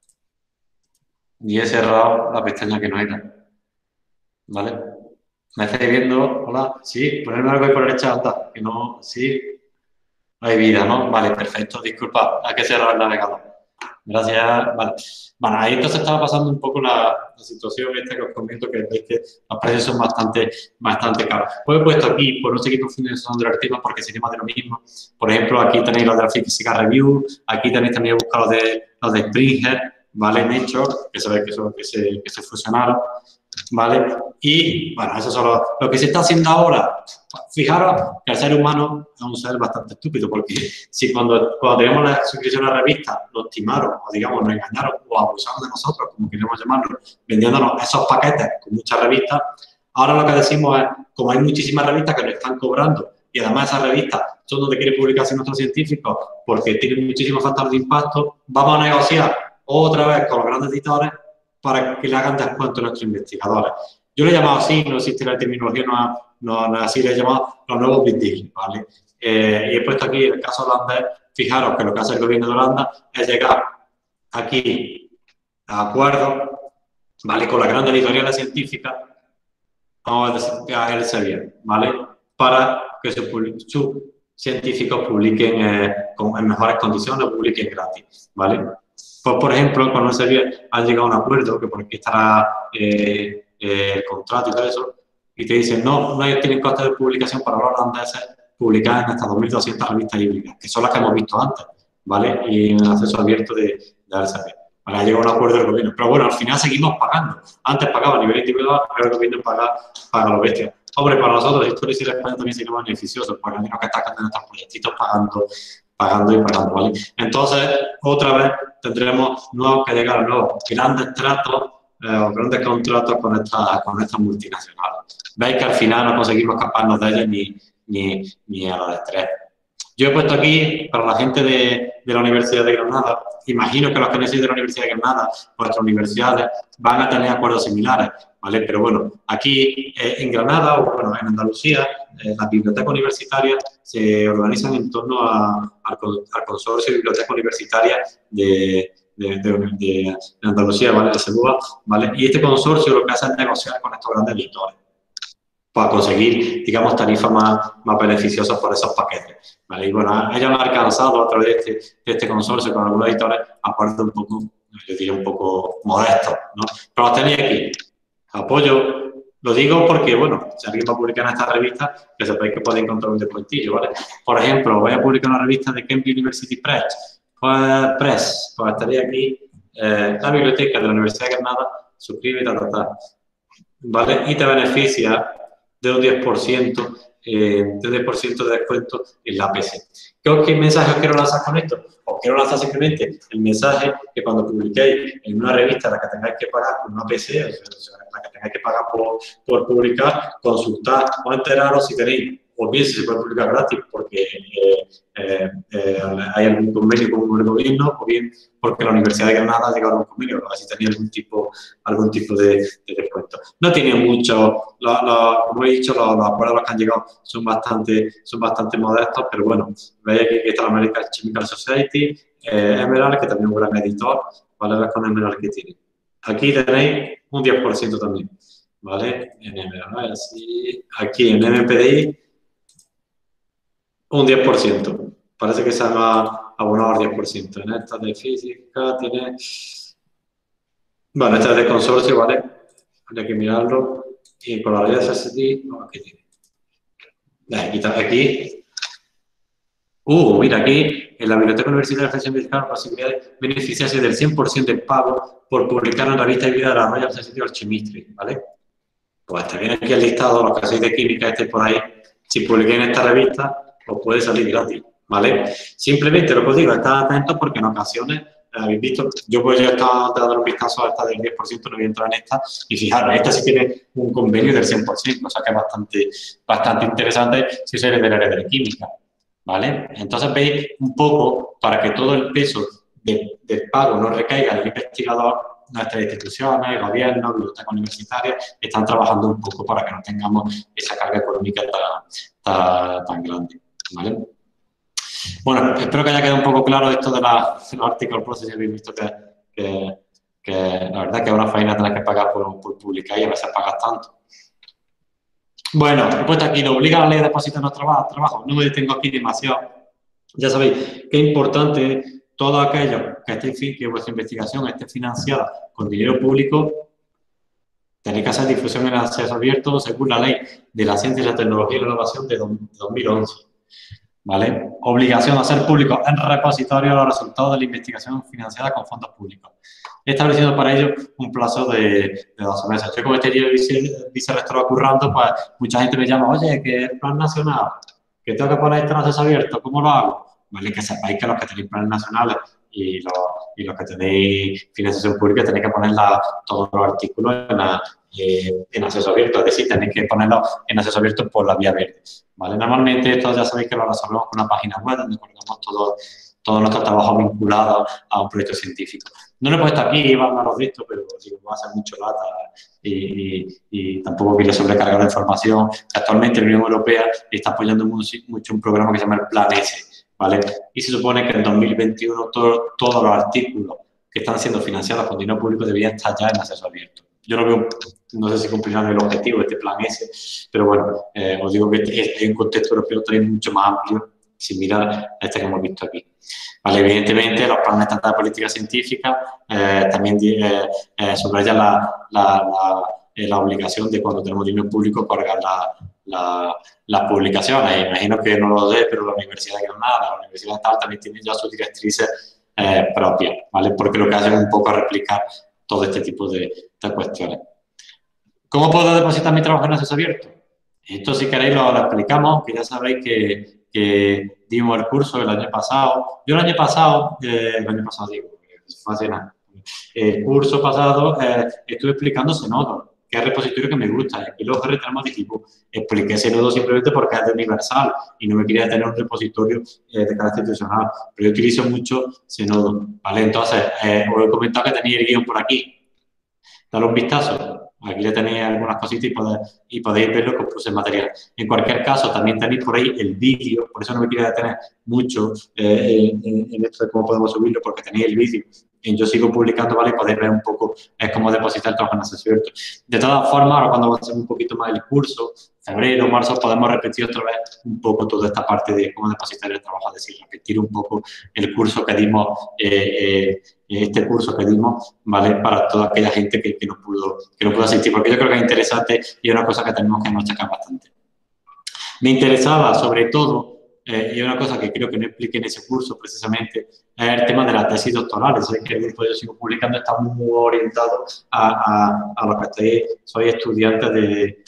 y he cerrado la pestaña que no era, ¿vale? ¿Me estáis viendo? Hola, sí, ponerme algo ahí por el chat, anda, que no, sí, hay vida, ¿no? Vale, perfecto, disculpa, hay que cerrar el navegador. Gracias. Vale. Bueno, ahí entonces estaba pasando un poco la situación esta que os comento, que veis que los precios son bastante caros. Pues he puesto aquí, por no seguir profundizando de los temas, porque sería más de lo mismo. Por ejemplo, aquí tenéis los de la Física Review, aquí tenéis también buscar los de Springer, ¿vale? Nature, que sabéis que son que se fusionaron. ¿Vale? Y bueno, eso es lo que se está haciendo ahora. Fijaros que el ser humano es un ser bastante estúpido, porque si cuando teníamos la suscripción a la revista nos timaron, o digamos, nos engañaron, o abusaron de nosotros, como queremos llamarlo, vendiéndonos esos paquetes con muchas revistas, ahora lo que decimos es, como hay muchísimas revistas que nos están cobrando, y además esas revistas son donde quieren publicarse nuestros científicos, porque tienen muchísimos factores de impacto, vamos a negociar otra vez con los grandes editores para que le hagan descuento a nuestros investigadores. Yo le he llamado así, no existe la terminología, no es así, le he llamado los nuevos big deals, ¿vale? Y he puesto aquí el caso holandés, fijaros que lo que hace el gobierno de Holanda es llegar aquí a acuerdos, ¿vale? Con las grandes editoriales científicas, vamos a decir, a bien, ¿vale? Para que sus científicos publiquen en mejores condiciones, publiquen gratis, ¿vale? Pues, por ejemplo, con Elsevier han llegado a un acuerdo, que por aquí estará el contrato y todo eso, y te dicen, no ellos tienen costes de publicación para los holandeses publicar en hasta 2.200 revistas híbridas, que son las que hemos visto antes, ¿vale? Y en acceso abierto de Elsevier. Vale, ha llegado a un acuerdo del gobierno. Pero bueno, al final seguimos pagando. Antes pagaba a nivel individual, ahora el gobierno paga los bestias. Hombre, para nosotros, Historia y España también sería más beneficioso, porque al menos que está en estos proyectitos pagando y pagando, ¿vale? Entonces, otra vez tendremos que llegar a nuevos grandes tratos o grandes contratos con estas multinacionales. Veis que al final no conseguimos escaparnos de ellas ni a la de tres. Yo he puesto aquí, para la gente de la Universidad de Granada, imagino que los que no sois de la Universidad de Granada, vuestras universidades, van a tener acuerdos similares, ¿vale? Pero bueno, aquí en Granada, o bueno, en Andalucía, las bibliotecas universitarias se organizan en torno al consorcio de bibliotecas universitarias de Andalucía, ¿vale? De SEBUA, ¿vale? Y este consorcio lo que hace es negociar con estos grandes editores para conseguir, digamos, tarifas más beneficiosas por esos paquetes. ¿Vale? Y bueno, ellos han alcanzado a través de este consorcio con algunos editores acuerdos un poco, yo diría, un poco modestos, ¿no? Pero los tenéis aquí. Apoyo, lo digo porque, bueno, si alguien va a publicar en esta revista, que sepáis que podéis encontrar un descuentillo, ¿vale? Por ejemplo, voy a publicar una revista de Cambridge University Press, pues estaría aquí, la biblioteca de la Universidad de Granada, suscribe, ¿vale? Y te beneficia de un 10%, de 10% de descuento en la PC. ¿Qué mensaje os quiero lanzar con esto? Os quiero lanzar simplemente el mensaje que cuando publiquéis en una revista la que tengáis que pagar con una PC, o sea, la que tengáis que pagar por publicar, consultad o enteraros si tenéis, o bien si se puede publicar gratis porque hay algún convenio con el gobierno, o bien porque la Universidad de Granada ha llegado a un convenio, a ver si tenéis algún tipo de descuento. No tiene mucho, como he dicho, los acuerdos a los que han llegado son bastante modestos, pero bueno, veis aquí que está la American Chemical Society, Emerald, que también es un gran editor, ¿vale? Ver con Emerald que tiene. Aquí tenéis un 10% también, ¿vale? En Emerald, ¿vale? Así, aquí en MPDI, un 10%. Parece que se ha abonado al 10%. En esta de física tiene Vale, este es de consorcio, ¿vale? Hay que mirarlo. Y con la ley de SSD, no, aquí tiene. Aquí. Mira, aquí en la Biblioteca Universitaria de Defensa Militar la posibilidad de beneficiarse del 100% del pago por publicar en la revista de vida de la Royal Society of Chemistry, ¿vale? Pues está bien aquí el listado, los que hacéis de química estéis por ahí. Si publiquéis en esta revista, os puede salir gratis, ¿vale? Simplemente lo que os digo, estad atentos porque en ocasiones, habéis visto, yo pues ya estaba dando un vistazo a esta del 10%, no voy a entrar en esta, y fijaros, esta sí tiene un convenio del 100%, o sea que es bastante interesante si sois del área de la química, ¿vale? Entonces veis un poco, para que todo el peso del pago no recaiga en el investigador, nuestras instituciones, gobiernos, bibliotecas universitarias están trabajando un poco para que no tengamos esa carga económica tan grande, ¿vale? Bueno, espero que haya quedado un poco claro esto de los article process. Habéis visto que la verdad que es una faena tener que pagar por publicar y a veces pagas tanto. Bueno, he puesto aquí, nos obliga a la ley de depósitos en los trabajos. No me detengo aquí demasiado. Ya sabéis que es importante todo aquello que vuestra investigación esté financiada con dinero público. Tenéis que hacer difusión en acceso abierto según la Ley de la Ciencia y la Tecnología y la Innovación de 2011. ¿Vale? Obligación de hacer público en repositorio los resultados de la investigación financiada con fondos públicos. Estableciendo para ello un plazo de 12 meses. Yo como este vicerrector currando, pues mucha gente me llama, oye, que el plan nacional, que tengo que poner esto en acceso abierto, ¿cómo lo hago? ¿Vale? Que sepáis que los que tenéis planes nacionales y los que tenéis financiación pública tenéis que poner todos los artículos en acceso abierto, es decir, tenéis que ponerlos en acceso abierto por la vía verde. ¿Vale? Normalmente esto ya sabéis que lo resolvemos con una página web donde colgamos todo nuestro trabajo vinculado a un proyecto científico. No lo he puesto aquí, iba a los vistos, pero digo, va a ser mucho lata y tampoco quiero sobrecargar la información. Actualmente la Unión Europea está apoyando mucho un programa que se llama el Plan S, ¿vale? Y se supone que en 2021 todos los artículos que están siendo financiados con dinero público deberían estar ya en acceso abierto. Yo no veo, no sé si cumplirán el objetivo de este plan S, pero bueno, os digo que hay un contexto europeo también mucho más amplio, sin mirar a este que hemos visto aquí. Vale, evidentemente, los planes estatales de política científica también subrayan la obligación de cuando tenemos dinero público cargar las publicaciones. Imagino que no lo sé, pero la Universidad de Granada, la Universidad Estatal también tiene ya sus directrices propias, ¿vale? Porque lo que hacen es un poco replicar todo este tipo de cuestiones. ¿Cómo puedo depositar mi trabajo en acceso abierto? Esto, si queréis, lo explicamos, que ya sabéis que dimos el curso el año pasado. Yo el año pasado digo, fue hace nada. El curso pasado estuve explicando Zenodo, que es el repositorio que me gusta. Y aquí los GR tenemos de equipo. Expliqué Zenodo simplemente porque es de universal y no me quería tener un repositorio de carácter institucional. Pero yo utilizo mucho Zenodo, ¿vale? Entonces, os he comentado que tenía el guión por aquí. Dale un vistazo. Aquí ya tenéis algunas cositas y podéis ver lo que os puse en material. En cualquier caso, también tenéis por ahí el vídeo, por eso no me quiero detener mucho en esto de cómo podemos subirlo, porque tenéis el vídeo. Yo sigo publicando, ¿vale? Podéis ver un poco cómo depositar el trabajo en acceso abierto. De todas formas, ahora cuando avancemos un poquito más el curso, febrero, marzo, podemos repetir otra vez un poco toda esta parte de cómo depositar el trabajo, es decir, repetir un poco el curso que dimos, este curso que dimos, ¿vale? Para toda aquella gente que no pudo asistir, porque yo creo que es interesante y es una cosa que tenemos que machacar bastante. Me interesaba, sobre todo, y una cosa que creo que no expliqué en ese curso precisamente, es el tema de las tesis doctorales. Sabéis que el grupo que yo sigo publicando está muy orientado a los que sois estudiantes de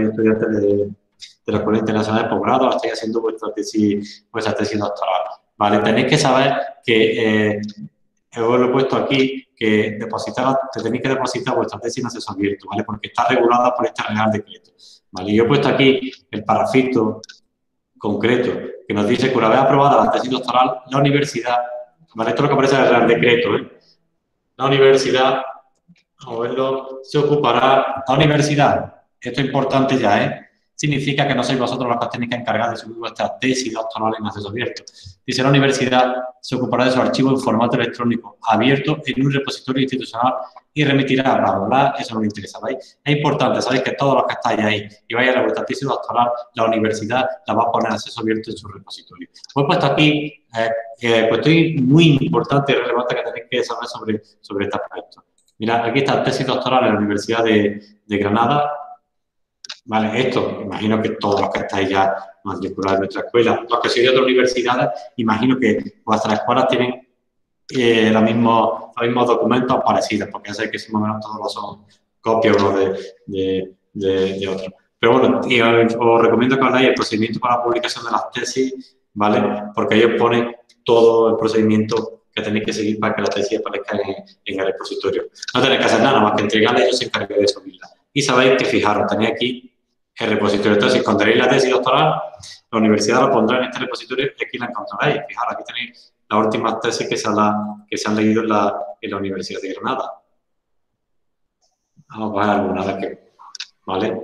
la Escuela Internacional de Posgrado, estáis haciendo vuestra tesis doctoral. ¿Vale? Tenéis que saber que, os lo he puesto aquí, que tenéis que depositar vuestra tesis en acceso abierto, ¿vale? Porque está regulada por este Real Decreto. ¿Vale? Yo he puesto aquí el parrafito concreto que nos dice que una vez aprobada la tesis doctoral, la universidad, ¿vale? Esto es lo que aparece en el Real Decreto, la universidad, vamos a verlo, se ocupará, la universidad, esto es importante ya, significa que no sois vosotros los que os tenéis que encargar de subir vuestra tesis doctoral en acceso abierto. Dice, la universidad se ocupará de su archivo en formato electrónico abierto en un repositorio institucional y remitirá, bla, bla, bla, eso no me interesa, ¿veis? Es importante, sabéis que todos los que estáis ahí y vais a la vuestra tesis doctoral, la universidad la va a poner en acceso abierto en su repositorio. Os he puesto aquí cuestión muy importante y relevante que tenéis que saber sobre este aspecto. Mira, aquí está tesis doctoral en la Universidad de Granada. Vale, esto, imagino que todos los que estáis ya matriculados en nuestra escuela, los que sois de otras universidades, imagino que vuestras escuelas tienen los mismos documentos parecidos, porque ya sé que si más o menos todos los son copias unos de otros. Pero bueno, y os recomiendo que habláis el procedimiento para la publicación de las tesis, ¿vale? Porque ellos ponen todo el procedimiento que tenéis que seguir para que la tesis aparezca en el repositorio. No tenéis que hacer nada más que entregarla y ellos se encargan de subirla. Y sabéis que, fijaros, tenéis aquí el repositorio. Entonces, cuando tenéis la tesis doctoral, la universidad la pondrá en este repositorio y aquí la encontraréis. Fijaros, aquí tenéis las últimas tesis que se han leído en la Universidad de Granada. Vamos a coger alguna de aquí, ¿vale?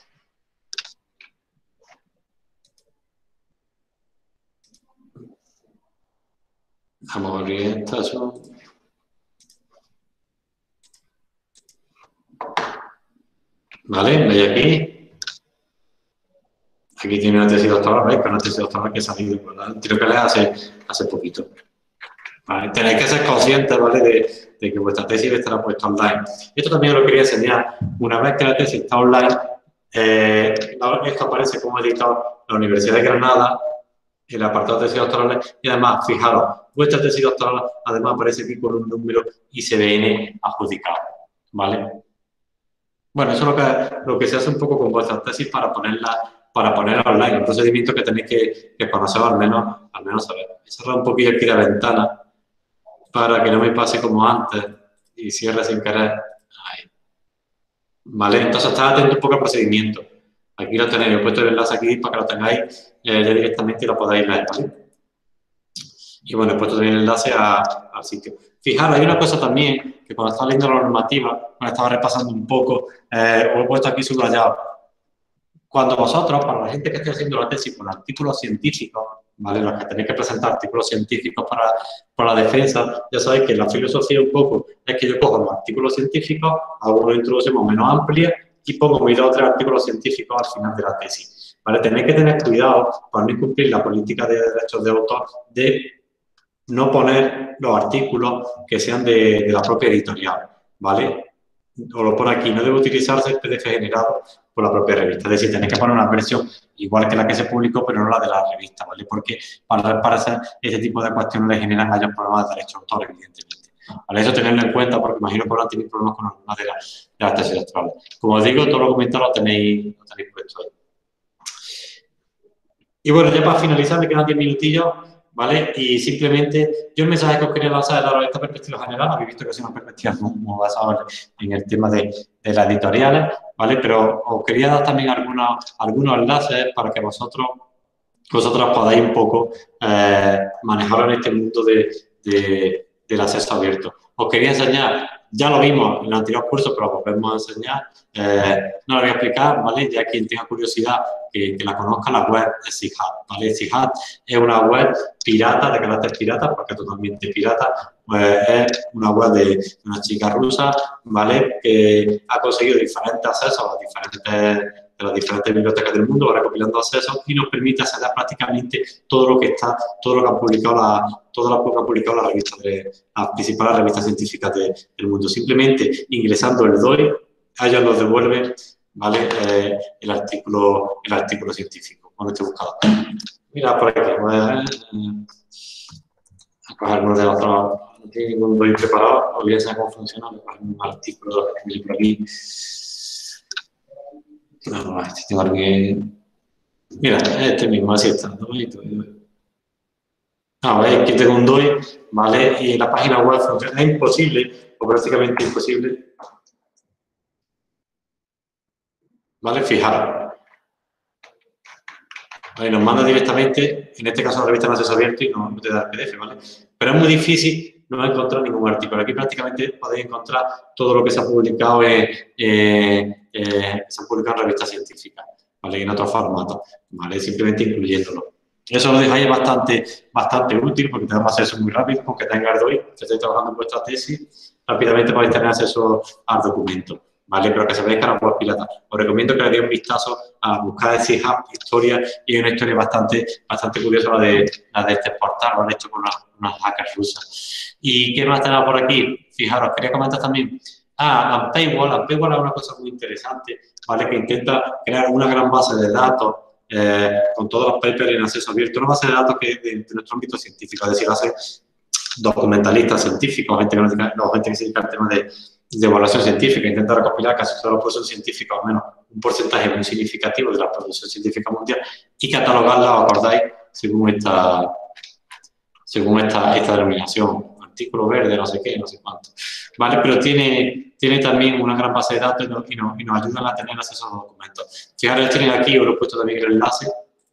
Vamos a abrir estas. ¿Vale? ¿Veis aquí? Aquí tiene una tesis doctoral, ¿veis? Que una tesis doctoral que ha salido, ¿verdad? Creo que hace poquito. ¿Vale? Tenéis que ser conscientes, ¿vale? De que vuestra tesis estará puesta online. Esto también lo quería enseñar. Una vez que la tesis está online, esto aparece como editado en la Universidad de Granada, en el apartado de tesis doctorales, y además, fijaros, vuestra tesis doctoral además aparece aquí con un número ISBN adjudicado, ¿vale? Bueno, eso es lo que se hace un poco con vuestras tesis para ponerla online, un procedimiento que tenéis que conocer al menos saber. He cerrado un poquillo aquí la ventana para que no me pase como antes y cierre sin querer. Ahí. Vale, entonces estad atento un poco al procedimiento. Aquí lo tenéis, he puesto el enlace aquí para que lo tengáis ya directamente y lo podáis leer, ¿vale? Y bueno, he puesto también el enlace al sitio. Fijaros, hay una cosa también que cuando estaba leyendo la normativa, cuando estaba repasando un poco, os he puesto aquí subrayado. Cuando vosotros, para la gente que esté haciendo la tesis con artículos científicos, ¿vale? Los que tenéis que presentar artículos científicos para la defensa, ya sabéis que la filosofía un poco es que yo cojo los artículos científicos, hago una introducción más o menos amplia y pongo mis 2 o 3 artículos científicos al final de la tesis. ¿Vale? Tenéis que tener cuidado para no incumplir la política de derechos de autor de no poner los artículos que sean de la propia editorial, ¿vale? Os lo pone aquí, no debe utilizarse el PDF generado por la propia revista. Es decir, tenéis que poner una versión igual que la que se publicó, pero no la de la revista, ¿vale? Porque para hacer ese tipo de cuestiones le generan a ellos problemas de derechos de autor, evidentemente. ¿Vale? Eso tenerlo en cuenta porque imagino que ahora tenéis problemas con algunas de las tesis doctorales. Como os digo, todos los comentarios lo tenéis puesto ahí. Y bueno, ya para finalizar, me quedan 10 minutillos, ¿vale? Y simplemente, yo el mensaje que os quería lanzar es daros esta perspectiva general. Habéis visto que es una perspectiva muy basada en el tema de las editoriales, ¿vale? Pero os quería dar también algunos enlaces para que vosotros podáis un poco manejar en este mundo del acceso abierto. Os quería enseñar, ya lo vimos en el anterior curso, pero lo volvemos a enseñar. No lo voy a explicar, ¿vale? Ya quien tenga curiosidad que la conozca, la web de SIGHAT, ¿vale? SIGHAT es una web pirata, de carácter pirata, porque es totalmente pirata. Pues es una web de una chica rusa, ¿vale? Que ha conseguido diferentes accesos a las diferentes bibliotecas del mundo, va recopilando accesos y nos permite acceder a prácticamente todo lo que ha publicado la revista las principales revistas científicas del mundo. Simplemente ingresando el DOI, ellos nos devuelven, ¿vale? el artículo científico con este buscador. Mira por aquí, voy a coger uno de otros. No tiene ningún DOI preparado, olvídense saber cómo funciona, un artículo que por aquí. No, este tengo que... Mira, este mismo, así está. Veis, aquí tengo un DOI, ¿vale? Y en la página web funciona. Es imposible, o prácticamente imposible. ¿Vale? Fijaros. Vale, nos manda directamente, en este caso la revista no es abierto y no te da el PDF, ¿vale? Pero es muy difícil no encontrar ningún artículo. Aquí prácticamente podéis encontrar todo lo que se ha publicado en revistas científicas, ¿vale? En otros formatos, ¿vale? Simplemente incluyéndolo. Eso lo dejáis bastante útil porque tenemos acceso muy rápido, aunque tengáis DOI, que estéis trabajando en vuestra tesis, rápidamente podéis tener acceso al documento, ¿vale? Pero que sabéis que ahora web pirata. Os recomiendo que le deis un vistazo a buscar de SIGHAT historia, y hay una historia bastante curiosa la de este portal, lo han hecho con unas hackers rusas. ¿Y qué más tenemos por aquí? Fijaros, quería comentar también Unpaywall es una cosa muy interesante, ¿vale? Que intenta crear una gran base de datos con todos los papers en acceso abierto, una base de datos que de nuestro ámbito científico, es decir, hace documentalistas científicos, gente que se dedica al tema de evaluación científica, intenta recopilar casi toda la producción científica, o menos un porcentaje muy significativo de la producción científica mundial, y catalogarla, ¿os acordáis? Según esta denominación, artículo verde, no sé qué, no sé cuánto. ¿Vale? Pero tiene también una gran base de datos y nos ayudan a tener acceso a los documentos. Fijaros, tienen aquí, os lo he puesto también el enlace,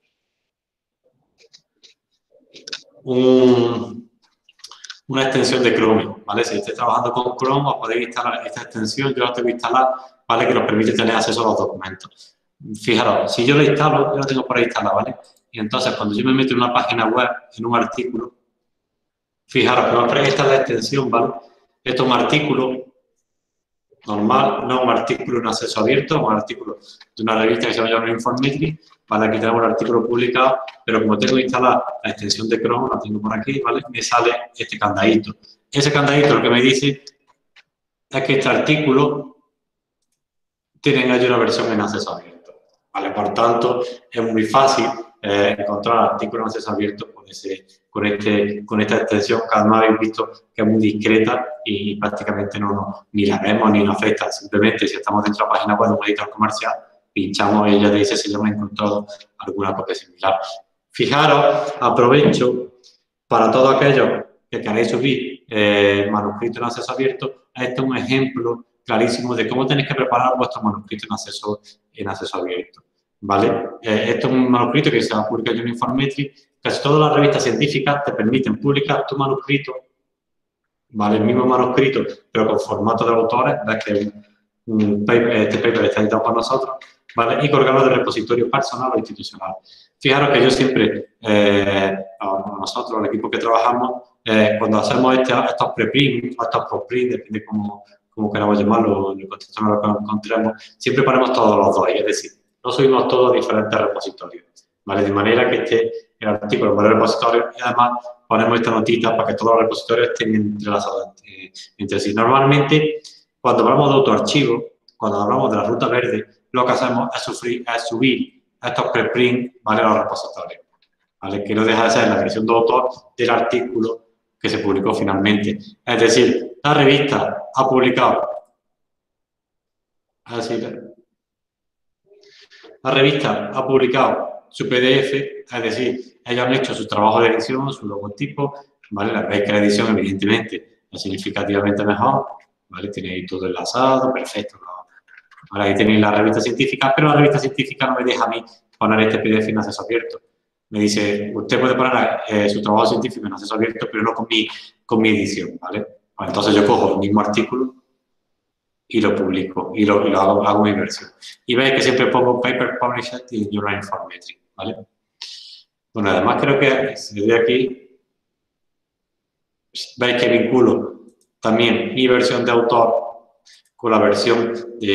una extensión de Chrome, ¿vale? Si estáis trabajando con Chrome, os podéis instalar esta extensión, yo la tengo instalada, ¿vale? Que nos permite tener acceso a los documentos. Fijaros, si yo la instalo, yo la tengo por ahí instalada, ¿vale? Y entonces, cuando yo me meto en una página web, en un artículo, fijaros, esta es la extensión, ¿vale? Esto es un artículo normal, no un artículo en acceso abierto, es un artículo de una revista que se llama Informatry, ¿vale? Aquí tenemos el artículo publicado, pero como tengo instalada la extensión de Chrome, la tengo por aquí, ¿vale? Me sale este candadito. Ese candadito lo que me dice es que este artículo tiene una versión en acceso abierto, ¿vale? Por tanto, es muy fácil encontrar artículos en acceso abierto con esta extensión que además habéis visto que es muy discreta y prácticamente ni la vemos ni nos afecta. Simplemente si estamos dentro de la página web de un editor comercial, pinchamos y ella te dice si yo me he encontrado alguna copia similar. Fijaros, aprovecho para todos aquellos que queréis subir manuscritos en acceso abierto, este es un ejemplo clarísimo de cómo tenéis que preparar vuestro manuscrito en acceso abierto, ¿vale? Esto es un manuscrito que se va a publicar en Informatry. Casi todas las revistas científicas te permiten publicar tu manuscrito, ¿vale? El mismo manuscrito, pero con formato de autores, ves que este paper está editado por nosotros, ¿vale? Y colgarlo de repositorio personal o institucional. Fijaros que yo siempre, nosotros, el equipo que trabajamos, cuando hacemos estos preprint o estos postprint, depende cómo queramos llamarlo, en el contexto en el que nos encontremos, siempre ponemos todos los dos, es decir, no subimos todos a diferentes repositorios, ¿vale? De manera que esté el artículo por el repositorio y además ponemos esta notita para que todos los repositorios estén entrelazados entre sí. Normalmente, cuando hablamos de autoarchivo, cuando hablamos de la ruta verde, lo que hacemos es subir estos preprint, ¿vale? A los repositorios, ¿vale? Que no deja de ser la versión de autor del artículo que se publicó finalmente. Es decir, la revista ha publicado, su PDF, es decir, ellos han hecho su trabajo de edición, su logotipo, ¿vale? Veis que la edición, evidentemente, es significativamente mejor, ¿vale? Tiene todo enlazado, perfecto, ¿no? Ahora ahí tenéis la revista científica, pero la revista científica no me deja a mí poner este PDF en acceso abierto. Me dice, usted puede poner su trabajo científico en acceso abierto, pero no con mi edición, ¿vale? Pues entonces yo cojo el mismo artículo y lo publico y lo hago mi versión. Y veis que siempre pongo paper published y Journal Informatry, ¿vale? Bueno, además creo que desde aquí veis que vinculo también mi versión de autor con la versión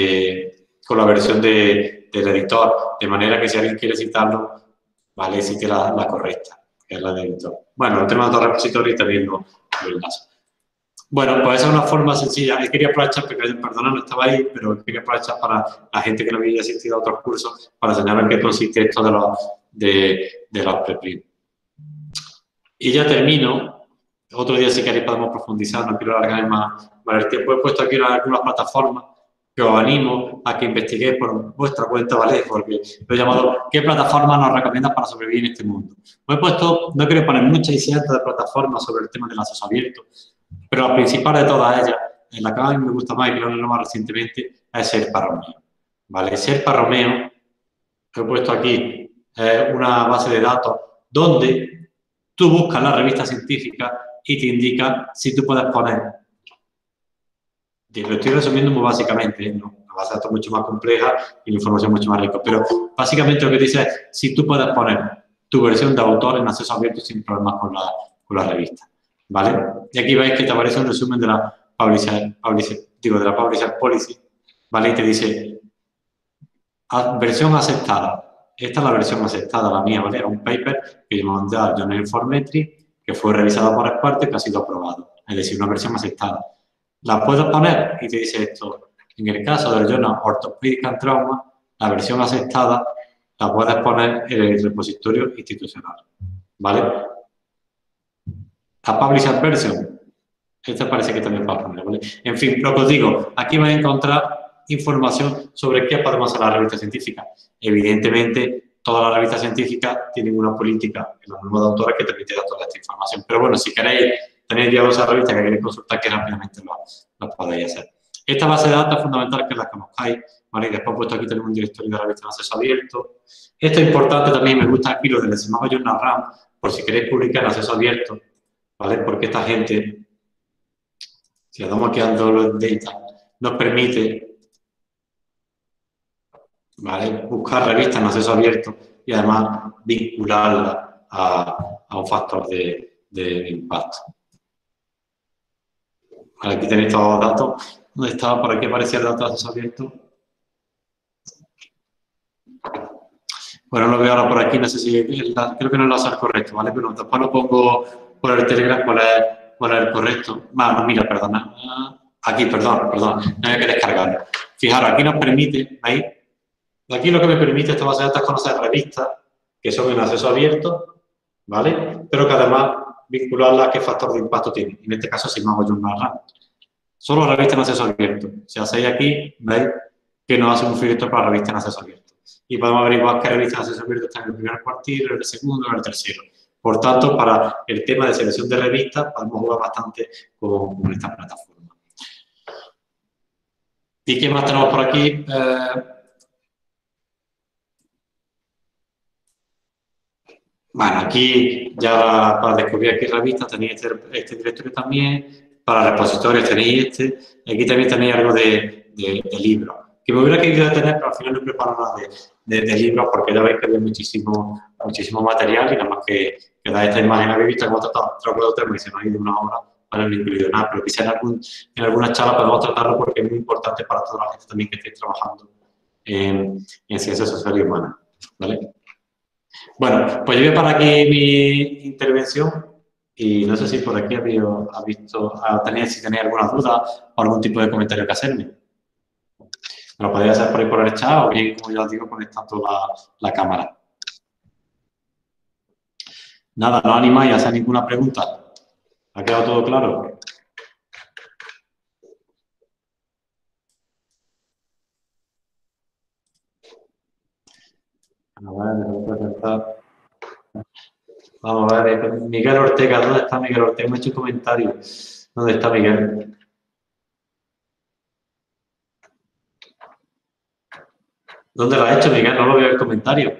del editor, de manera que si alguien quiere citarlo, ¿vale? Cite la correcta, que es la del editor. Bueno, el tema de los repositorios también lo enlazo. Bueno, pues esa es una forma sencilla. Quería aprovechar, perdona, no estaba ahí, pero quería aprovechar para la gente que no había asistido a otros cursos para enseñar en qué consiste esto de los preprint. Y ya termino. Otro día, si queréis, podemos profundizar, no quiero alargar más el tiempo. He puesto aquí algunas plataformas que os animo a que investiguéis por vuestra cuenta, ¿vale? Porque lo he llamado ¿qué plataformas nos recomiendas para sobrevivir en este mundo? He puesto, no quiero poner muchas y cientos de plataformas sobre el tema del acceso abierto, pero la principal de todas ellas, en la que a mí me gusta más y que lo he nombrado recientemente, es Serpa Romeo, ¿vale? Serpa Romeo, que he puesto aquí, es una base de datos donde tú buscas la revista científica y te indica si tú puedes poner. Lo estoy resumiendo muy básicamente, ¿no? Una base de datos mucho más compleja y la información mucho más rica, pero básicamente lo que dice es si tú puedes poner tu versión de autor en acceso abierto sin problemas con la revista, ¿vale? Y aquí veis que te aparece un resumen de la Publisher Policy, ¿vale? Y te dice versión aceptada. Esta es la versión aceptada, la mía, ¿vale? Era un paper que yo mandé a Journal Informatry, que fue revisado por expertos y que ha sido aprobado. Es decir, una versión aceptada. la puedes poner y te dice esto. En el caso del Journal Orthopedic and Trauma, la versión aceptada la puedes poner en el repositorio institucional, ¿vale? La Published Version, esta parece que también va a poner, ¿vale? En fin, lo que os digo, aquí vais a encontrar información sobre qué podemos hacer en la revista científica. Evidentemente, todas las revistas científicas tienen una política en la norma de autores que permite dar toda esta información. Pero bueno, si queréis tener ya esa revista que queréis consultar, que rápidamente lo podéis hacer. Esta base de datos es fundamental que la conozcáis, ¿vale? Y después puesto aquí tenemos un directorio de la revista en acceso abierto. Esto es importante también, me gusta aquí lo del Smart Journal RAM, por si queréis publicar en acceso abierto, ¿vale? Porque esta gente, si le damos aquí a Download Data, nos permite, ¿vale? Buscar revistas en acceso abierto y además vincularla a un factor de impacto. Vale, aquí tenéis todos los datos. ¿Dónde estaba? Por aquí aparecía el dato de acceso abierto. Bueno, lo veo ahora por aquí, no sé si creo que no lo hace correcto, ¿vale? Pero después lo pongo por el Telegram, cuál es el correcto. No, mira, perdona. Aquí, perdón, no hay que descargarlo. Fijaros, aquí nos permite, ¿veis? Aquí lo que me permite esta base de datos es conocer revistas que son en acceso abierto, ¿vale? Pero que además vincularlas a qué factor de impacto tiene. En este caso, si me hago Journal RAM. Solo revistas en acceso abierto. Si hacéis aquí, veis que nos hace un filtro para revistas en acceso abierto. Y podemos averiguar qué revistas en acceso abierto están en el primer cuartil, en el segundo, en el tercero. Por tanto, para el tema de selección de revistas, podemos jugar bastante con esta plataforma. ¿Y qué más tenemos por aquí? Bueno, aquí ya para descubrir qué revistas tenéis este directorio también, para repositorios tenéis este, aquí también tenéis algo de libros, que me hubiera querido tener, pero al final no he preparado nada de libros porque ya veis que había muchísimo material y nada más que da esta imagen. Habéis visto que hemos tratado 3 o 4 temas y se nos ha ido una hora para no incluir nada, pero quizá en alguna charla podemos tratarlo porque es muy importante para toda la gente también que esté trabajando en ciencias sociales y humanas, ¿vale? Bueno, pues yo voy a parar aquí mi intervención y no sé si por aquí si tenéis alguna duda o algún tipo de comentario que hacerme. Me lo podéis hacer por ahí por el chat o bien, como ya os digo, conectando la cámara. Nada, no animáis a hacer ninguna pregunta. ¿Ha quedado todo claro? Vamos a ver, Miguel Ortega, ¿dónde está Miguel Ortega? Me ha hecho un comentario. ¿Dónde está Miguel? ¿Dónde lo ha hecho, Miguel? No lo veo en el comentario.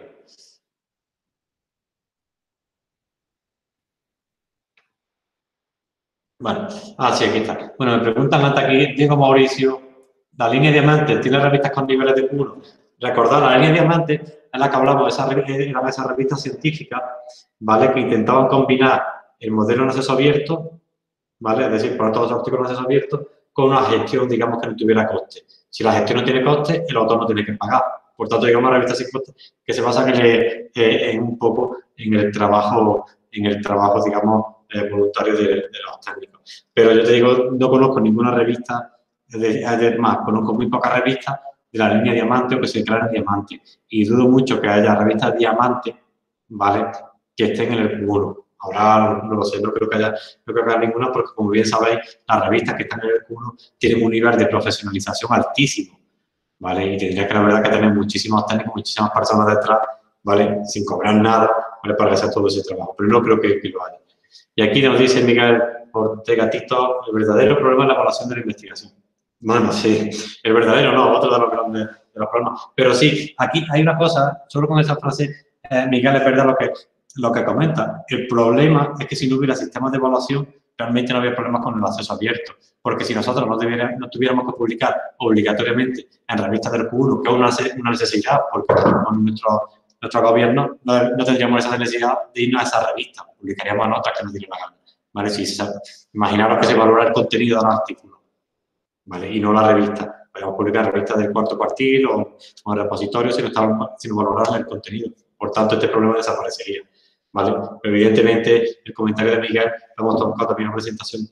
Bueno, sí, aquí está. Bueno, me preguntan hasta aquí, Diego Mauricio, la línea diamante, ¿tiene revistas con niveles de Q1? Recordad, la línea diamante es la que hablamos, eran esas revistas científicas, ¿vale? Que intentaban combinar el modelo en acceso abierto, ¿vale? Es decir, poner todos los artículos en acceso abierto con una gestión, digamos, que no tuviera coste. Si la gestión no tiene coste, el autor no tiene que pagar. Por tanto, digamos, revistas sin coste que se basan un poco en el trabajo, digamos, voluntario de los técnicos. Pero yo te digo, no conozco ninguna revista, además, conozco muy pocas revistas de la línea diamante o que se declaran diamante. Y dudo mucho que haya revistas diamante, ¿vale?, que estén en el Q1. Ahora, no lo sé, no creo que haya ninguna porque, como bien sabéis, las revistas que están en el Q1 tienen un nivel de profesionalización altísimo, ¿vale? Y tendría que, la verdad, que tener muchísimos técnicos, muchísimas personas detrás, ¿vale?, sin cobrar nada, ¿vale?, para hacer todo ese trabajo. Pero no creo que lo haya. Y aquí nos dice Miguel Ortega Tito, el verdadero problema es la evaluación de la investigación. Bueno, sí, el verdadero no, otro de los grandes problemas. Pero sí, aquí hay una cosa, solo con esa frase, Miguel, es verdad lo que comenta. El problema es que si no hubiera sistemas de evaluación, realmente no habría problemas con el acceso abierto. Porque si nosotros no tuviéramos que publicar obligatoriamente en revistas del Q1, que es una necesidad, porque con nuestro gobierno no tendríamos esa necesidad de irnos a esa revista, publicaríamos en otras que nos dieran la gana, ¿vale? Imaginaros que se valora el contenido del artículo, ¿vale?, y no la revista. Podemos publicar revistas del cuarto cuartil o en repositorios sin valorar el contenido. Por tanto, este problema desaparecería, ¿vale? Pero evidentemente, el comentario de Miguel lo hemos tocado también en una presentación un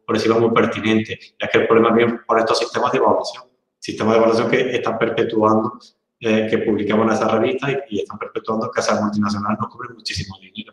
por decirlo muy pertinente. Ya que el problema viene por estos sistemas de evaluación que están perpetuando que publicamos en esa revista y están perpetuando que esas multinacionales nos cobren muchísimo dinero.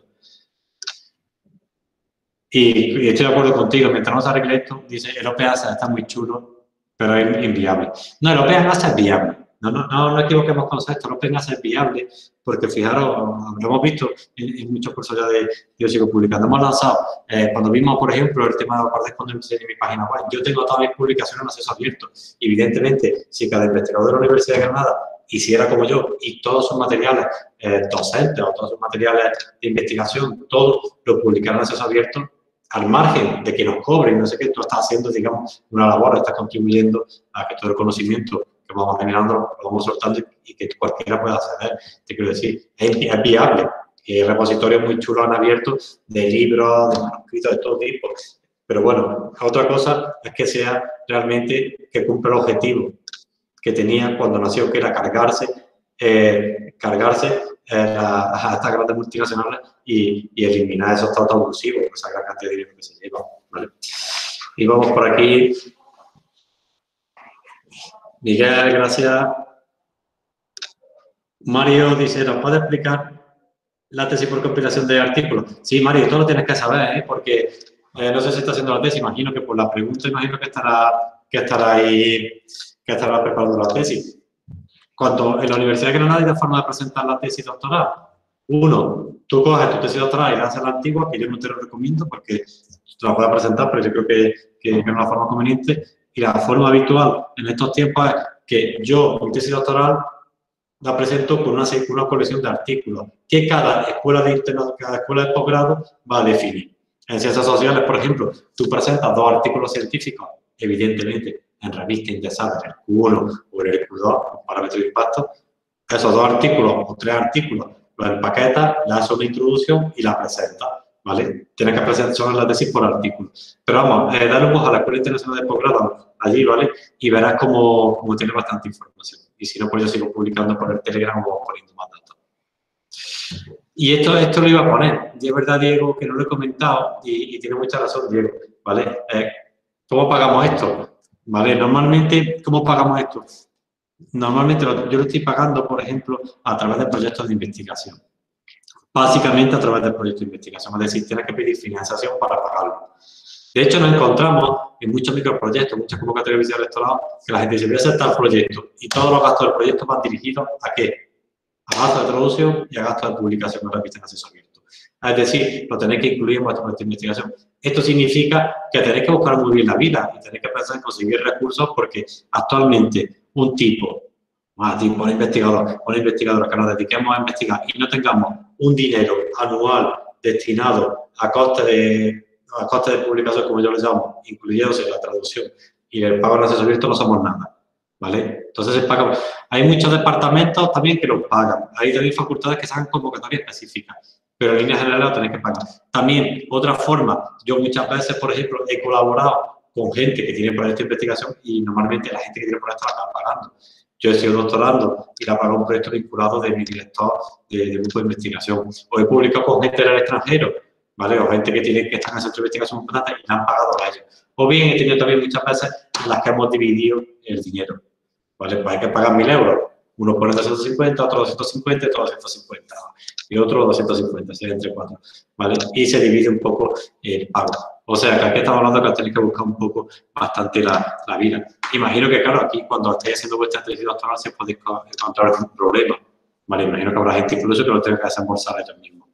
Y estoy de acuerdo contigo, mientras no se arregle esto, dice, el Open Access está muy chulo, pero es inviable. No, el Open Access es viable. No equivoquemos conceptos, el Open Access es viable, porque fijaros, lo hemos visto en muchos cursos ya de yo sigo publicando. Hemos lanzado, cuando vimos, por ejemplo, el tema de los guardias cuando enseñé mi página web, yo tengo todas mis publicaciones en acceso abierto. Evidentemente, si cada investigador de la Universidad de Granada hiciera como yo y todos sus materiales docentes o todos sus materiales de investigación, todos lo publicaran en acceso abierto, al margen de que nos cobren, no sé qué, tú estás haciendo, digamos, una labor, estás contribuyendo a que todo el conocimiento que vamos generando lo vamos soltando y que cualquiera pueda acceder. Te quiero decir, es viable. Repositorios muy chulos han abierto de libros, de manuscritos, de todo tipo. Pero bueno, otra cosa es que sea realmente que cumpla el objetivo que tenía cuando nació, que era cargarse a estas grandes multinacionales y eliminar esos tratos abusivos, esa gran cantidad de dinero que se lleva, ¿vale? Y vamos por aquí. Miguel, gracias. Mario dice, ¿nos puede explicar la tesis por compilación de artículos? Sí, Mario, tú lo tienes que saber, porque no sé si está haciendo la tesis, imagino que por la pregunta, imagino que estará ahí, que estará preparando la tesis. Cuando en la Universidad de Granada hay dos formas de presentar la tesis doctoral. Uno, tú coges tu tesis doctoral y la haces la antigua, que yo no te lo recomiendo porque te la puedes presentar, pero yo creo que no es una forma conveniente. Y la forma habitual en estos tiempos es que yo, mi tesis doctoral, la presento con una colección de artículos que cada escuela de posgrado va a definir. En ciencias sociales, por ejemplo, tú presentas 2 artículos científicos, evidentemente, en revista indexada en el Q1 o en el Q2, con parámetros de impacto. Esos 2 artículos o 3 artículos los empaquetas, le das una introducción y la presentas, ¿vale? Tienes que presentar la tesis por artículo. Pero vamos, dale un ojo a la Escuela Internacional de Posgrado allí, ¿vale? Y verás cómo tiene bastante información. Y si no, pues yo sigo publicando por el Telegram o poniendo más datos. Y esto lo iba a poner. Y es verdad, Diego, que no lo he comentado y tiene mucha razón, Diego, ¿vale? ¿Cómo pagamos esto? ¿Vale? Normalmente, ¿cómo pagamos esto? Normalmente yo lo estoy pagando, por ejemplo, a través de proyectos de investigación. Básicamente a través de proyectos de investigación. Es decir, tienes que pedir financiación para pagarlo. De hecho, nos encontramos en muchos microproyectos, muchas convocatorias de visita al rectorado, que la gente dice, voy a aceptar el proyecto y todos los gastos del proyecto van dirigidos ¿a qué? A gastos de traducción y a gastos de publicación en revista en acceso abierto. Es decir, lo tenéis que incluir en vuestra proyecto de investigación. Esto significa que tenéis que buscar muy bien la vida y tenéis que pensar en conseguir recursos porque actualmente un tipo, una investigadora que nos dediquemos a investigar y no tengamos un dinero anual destinado a costes de publicación, como yo les llamo, incluyéndose la traducción y el pago en acceso abierto, no somos nada, ¿vale? Entonces, se paga. Hay muchos departamentos también que los pagan. Hay también facultades que sacan convocatorias específicas, pero en línea general lo tenéis que pagar. También, otra forma, yo muchas veces, por ejemplo, he colaborado con gente que tiene proyectos de investigación y normalmente la gente que tiene proyectos la acaba pagando. Yo he sido doctorando y la pago un proyecto vinculado de mi director de grupo de investigación. O he publicado con gente del extranjero, ¿vale? O gente que está en el centro de investigación importante y la han pagado a ellos. O bien he tenido también muchas veces en las que hemos dividido el dinero, ¿vale? Pues hay que pagar 1.000 euros. Uno pone 250, otro 250, otro 250 y otro 250, sería entre 4, ¿vale? Y se divide un poco el pago. O sea, que aquí estamos hablando que tenéis que buscar un poco bastante la vida. Imagino que, claro, aquí cuando estéis haciendo vuestra tesis doctoral se podéis encontrar un problema, ¿vale? Imagino que habrá gente incluso que lo tenga que desembolsar ellos mismos.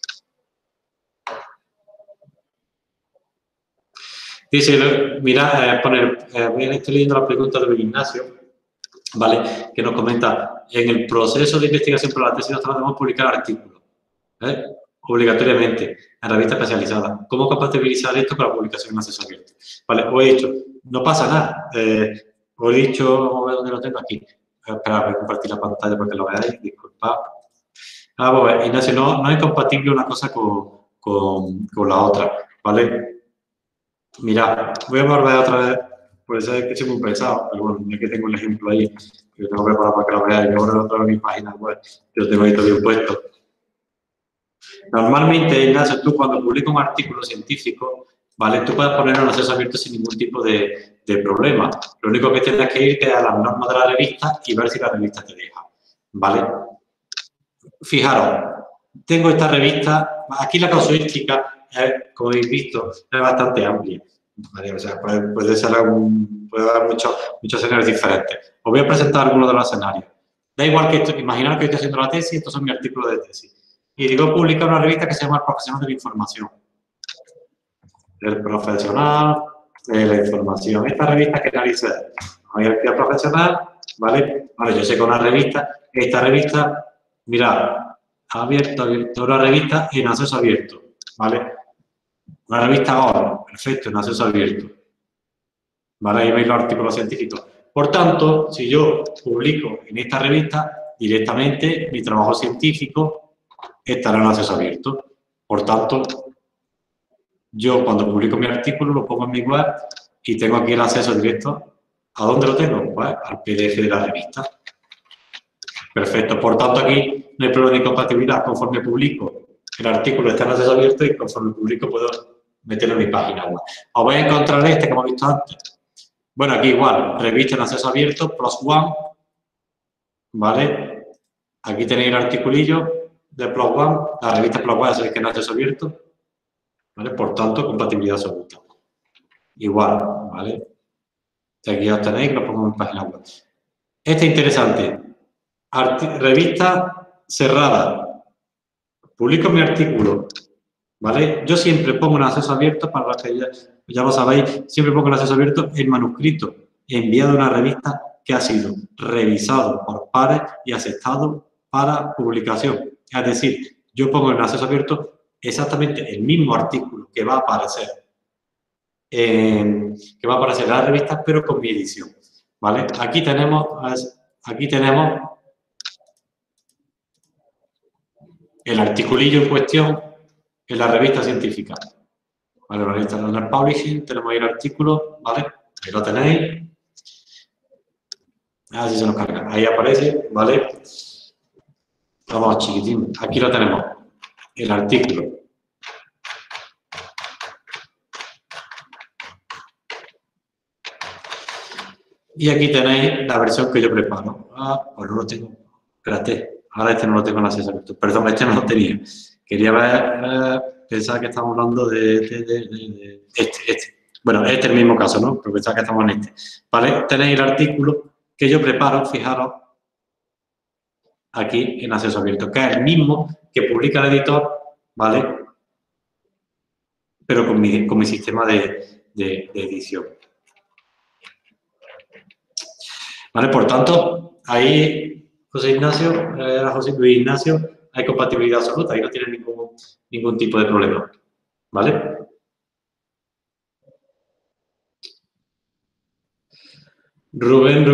Dice, mira, estoy leyendo la pregunta de Ignacio, ¿vale? Que nos comenta, en el proceso de investigación para la tesis doctoral debemos publicar artículos, obligatoriamente, en revistas especializadas. ¿Cómo compatibilizar esto con la publicación en acceso abierto? Vale, os he dicho, no pasa nada. Os he dicho, vamos a ver dónde lo tengo aquí. Espera, voy a compartir la pantalla para que lo veáis, disculpad. Bueno, Ignacio, no es compatible una cosa con la otra, ¿vale? Mira, voy a volver otra vez, puede ser que soy muy pesado, pero bueno, ya que tengo el ejemplo ahí, que tengo preparado para que lo veáis, yo ahora otra vez mi página web, yo tengo ahí todo bien puesto. Normalmente, Ignacio, tú cuando publicas un artículo científico, ¿vale? Tú puedes ponerlo en acceso abierto sin ningún tipo de problema. Lo único que tienes que irte a las normas de la revista y ver si la revista te deja, ¿vale? Fijaros, tengo esta revista, aquí la casuística, como habéis visto, es bastante amplia, ¿vale? O sea, puede haber muchos escenarios diferentes. Os voy a presentar algunos de los escenarios. Da igual que imaginar que yo estoy haciendo la tesis, estos son mis artículos de tesis. Y digo, publica una revista que se llama El Profesional de la Información. El Profesional de la Información. Esta revista que analiza el profesional, ¿vale? Vale, yo sé que una revista, esta revista, mirad, abierto, una revista en acceso abierto, ¿vale? Una revista ahora, perfecto, en acceso abierto. ¿Vale? Ahí veis los artículos científicos. Por tanto, si yo publico en esta revista, directamente mi trabajo científico estará en acceso abierto. Por tanto, yo cuando publico mi artículo lo pongo en mi web y tengo aquí el acceso directo. ¿A dónde lo tengo? Pues al PDF de la revista. Perfecto. Por tanto, aquí no hay problema de incompatibilidad. Conforme publico, el artículo está en acceso abierto y conforme publico puedo meterlo en mi página web. Os vais a encontrar este que hemos visto antes. Bueno, aquí igual, revista en acceso abierto, PLOS ONE, ¿vale? Aquí tenéis el articulillo de PLOS ONE, la revista PLOS ONE ya sabéis que es en acceso abierto, ¿vale? Por tanto, compatibilidad absoluta. Igual, ¿vale? Aquí ya os tenéis, lo pongo en página web. Este es interesante. Revista cerrada. Publico mi artículo, ¿vale? Yo siempre pongo en acceso abierto, para los que ya lo sabéis, siempre pongo en acceso abierto el manuscrito enviado a una revista que ha sido revisado por pares y aceptado para publicación. Es decir, yo pongo en acceso abierto exactamente el mismo artículo que va a aparecer en la revista, pero con mi edición, ¿vale? Aquí tenemos el articulillo en cuestión en la revista científica. Vale, la revista Journal Publishing, tenemos ahí el artículo, ¿vale? Ahí lo tenéis. Así se nos carga. Ahí aparece, ¿vale? Vamos, chiquitín. Aquí lo tenemos. El artículo. Y aquí tenéis la versión que yo preparo. Pues no lo tengo. Espérate. Ahora este no lo tengo en acceso abierto. Perdón, este no lo tenía. Quería ver, pensaba que estamos hablando de este. Bueno, este es el mismo caso, ¿no? Pero pensaba que estamos en este. ¿Vale? Tenéis el artículo que yo preparo, fijaros, aquí en acceso abierto, que es el mismo que publica el editor, ¿vale? Pero con mi sistema de edición. ¿Vale? Por tanto, ahí José Luis Ignacio, hay compatibilidad absoluta, ahí no tiene ningún tipo de problema. ¿Vale? Rubén,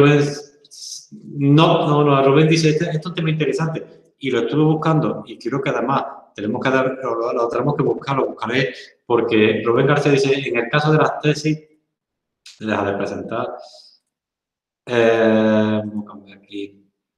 Rubén dice, esto es un tema interesante y lo estuve buscando y creo que además lo tenemos que buscar, lo buscaré porque Rubén García dice, en el caso de las tesis, deja de presentar, vamos a cambiar aquí.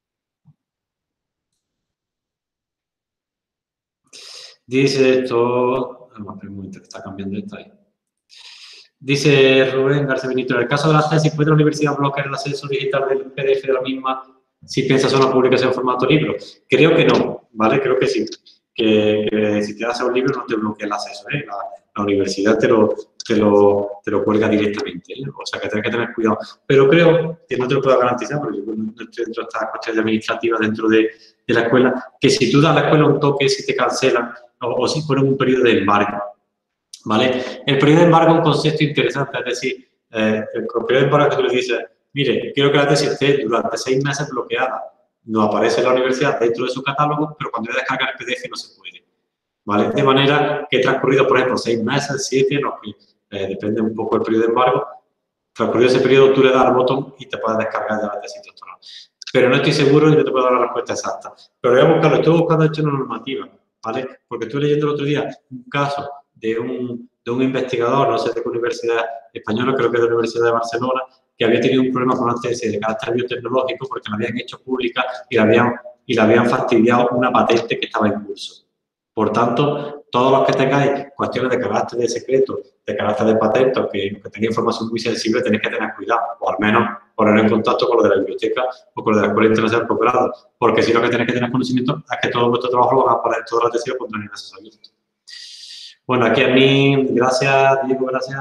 Dice esto, está cambiando esto ahí. Dice Rubén García Benito, en el caso de las tesis, ¿puede la universidad bloquear el acceso digital del PDF de la misma si piensas en una publicación en formato libro? Creo que no, ¿vale? Creo que sí. Que si te das a un libro no te bloquea el acceso, ¿eh? La universidad te lo cuelga directamente, ¿eh? O sea que tienes que tener cuidado. Pero creo que no te lo puedo garantizar, porque yo no estoy dentro de estas cuestiones administrativas dentro de la escuela, que si tú das a la escuela un toque, si te cancelan o si ponen un periodo de embargo. ¿Vale? El periodo de embargo es un concepto interesante, es decir, el periodo de embargo que tú le dices, mire, quiero que la tesis esté durante 6 meses bloqueada, no aparece en la universidad dentro de su catálogo, pero cuando yo descarga el PDF no se puede, ¿vale? De manera que he transcurrido, por ejemplo, 6 meses, 7, los que depende un poco del periodo de embargo, transcurrido ese periodo tú le das al botón y te puedes descargar ya la tesis doctoral. Pero no estoy seguro y no te puedo dar la respuesta exacta. Pero voy a buscarlo, estoy buscando esto en una normativa, ¿vale? Porque estuve leyendo el otro día un caso de un investigador, no sé de qué universidad española, creo que de la Universidad de Barcelona, que había tenido un problema con una tesis de carácter biotecnológico porque la habían hecho pública y le habían fastidiado una patente que estaba en curso. Por tanto, todos los que tengáis cuestiones de carácter de secreto, de carácter de patento, que tengáis información muy sensible, tenéis que tener cuidado, o al menos poner en contacto con lo de la biblioteca o con lo de la Escuela Internacional de Posgrado, porque si lo que tenéis que tener conocimiento es que todo vuestro trabajo lo van a poner, todas las decisiones pondrán en acceso abierto. Bueno, aquí a mí, gracias, Diego, gracias.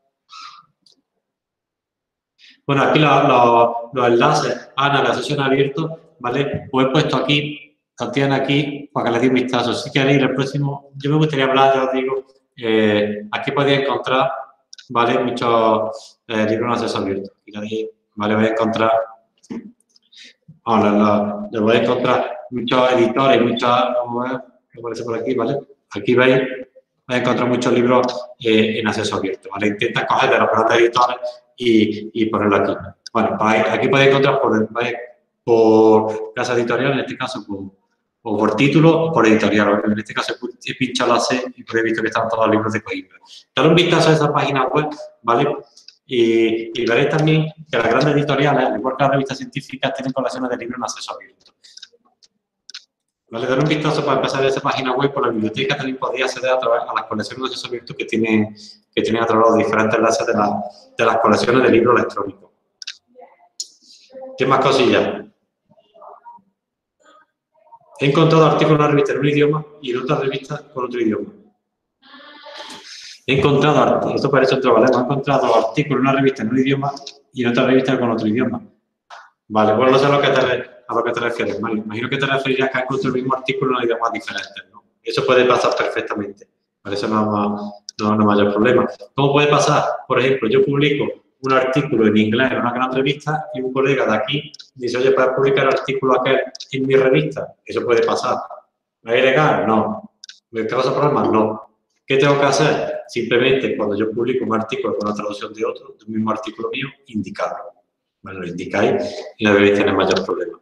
Bueno, aquí los enlaces a la sesión abierto, ¿vale? Os he puesto aquí, los tienen aquí, para que les dé un vistazo. Si queréis, el próximo, yo me gustaría hablar, ya os digo, aquí podéis encontrar, ¿vale? Muchos libros en acceso abierto. Aquí, ¿vale? Vais a encontrar, les vais a encontrar muchos editores, vamos a ver, ¿qué aparece por aquí, ¿vale? Aquí veis, vais a encontrar muchos libros en acceso abierto, ¿vale? Intenta coger de los grandes editores y ponerlo aquí. Bueno, aquí podéis encontrar por casa editorial, en este caso o por título o por editorial. En este caso he pinchado la C y he visto que están todos los libros de Coimbra. Dale un vistazo a esa página web, ¿vale? Y veréis también que las grandes editoriales, al igual que las revistas científicas, tienen colecciones de libros en acceso abierto. Vale, dar un vistazo para empezar a esa página web. Por la biblioteca también podéis acceder a las colecciones de acceso abierto que tienen a través de los diferentes enlaces de las colecciones de libros electrónicos. ¿Qué más cosillas? He encontrado artículos en una revista en un idioma y en otra revista con otro idioma. He encontrado, esto parece otro problema, he encontrado artículos en una revista en un idioma y en otra revista con otro idioma. Vale, bueno, no sé a lo que te refieres, Mario. Imagino que te referirías que has encontrado el mismo artículo en idiomas diferentes, ¿no? Eso puede pasar perfectamente. Vale, eso no es mayor problema. ¿Cómo puede pasar? Por ejemplo, yo publico un artículo en inglés en una gran revista y un colega de aquí dice, oye, ¿puedes publicar el artículo aquel en mi revista? Eso puede pasar. ¿Es ilegal? No. ¿Me causa problemas? No. ¿Qué tengo que hacer? Simplemente, cuando yo publico un artículo con la traducción de otro, de un mismo artículo mío, indicarlo. Bueno, lo indicáis y no debéis tener mayor problema.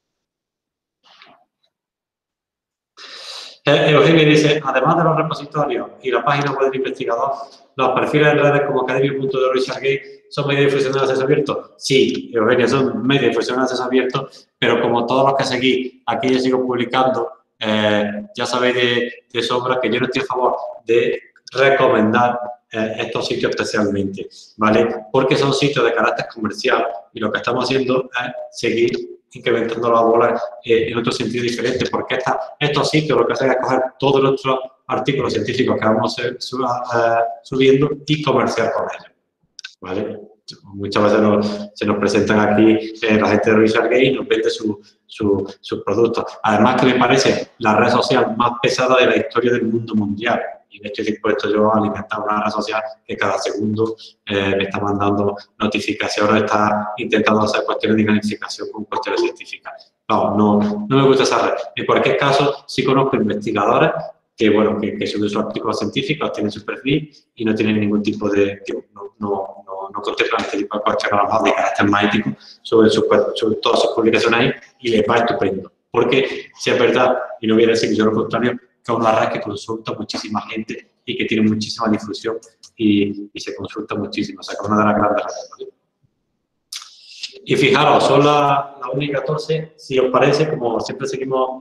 Eugenio dice, además de los repositorios y la página web del investigador, los perfiles en redes como academia.de ResearchGate son medios de difusión de acceso abierto. Sí, Eugenio, son medios de difusión de acceso abierto, pero como todos los que seguís, aquí yo sigo publicando, ya sabéis de sobra que yo no estoy a favor de recomendar estos sitios especialmente, ¿vale? Porque son sitios de carácter comercial y lo que estamos haciendo es seguir incrementando la bola en otro sentido diferente, porque estos sitios lo que hacen es coger todos nuestros artículos científicos que vamos subiendo y comerciar con ellos, ¿vale? Muchas veces se nos presentan aquí la gente de ResearchGate y nos vende sus productos. Además, que me parece la red social más pesada de la historia del mundo mundial. Y no estoy dispuesto yo a alimentar una red social que cada segundo me está mandando notificaciones, está intentando hacer cuestiones de gamificación con cuestiones científicas. No me gusta esa red. En cualquier caso, sí conozco investigadores que, bueno, que suben sus artículos científicos, tienen su perfil y no tienen ningún tipo de... no contemplan este tipo de cuestiones de carácter más ético sobre todas sus publicaciones ahí y les va estupendo. Porque, si es verdad, y no voy a decir que yo lo contrario, que es una red que consulta muchísima gente y que tiene muchísima difusión y se consulta muchísimo. O sea, que es una de las grandes redes, ¿vale? Y fijaros, son las 1:14. Si os parece, como siempre seguimos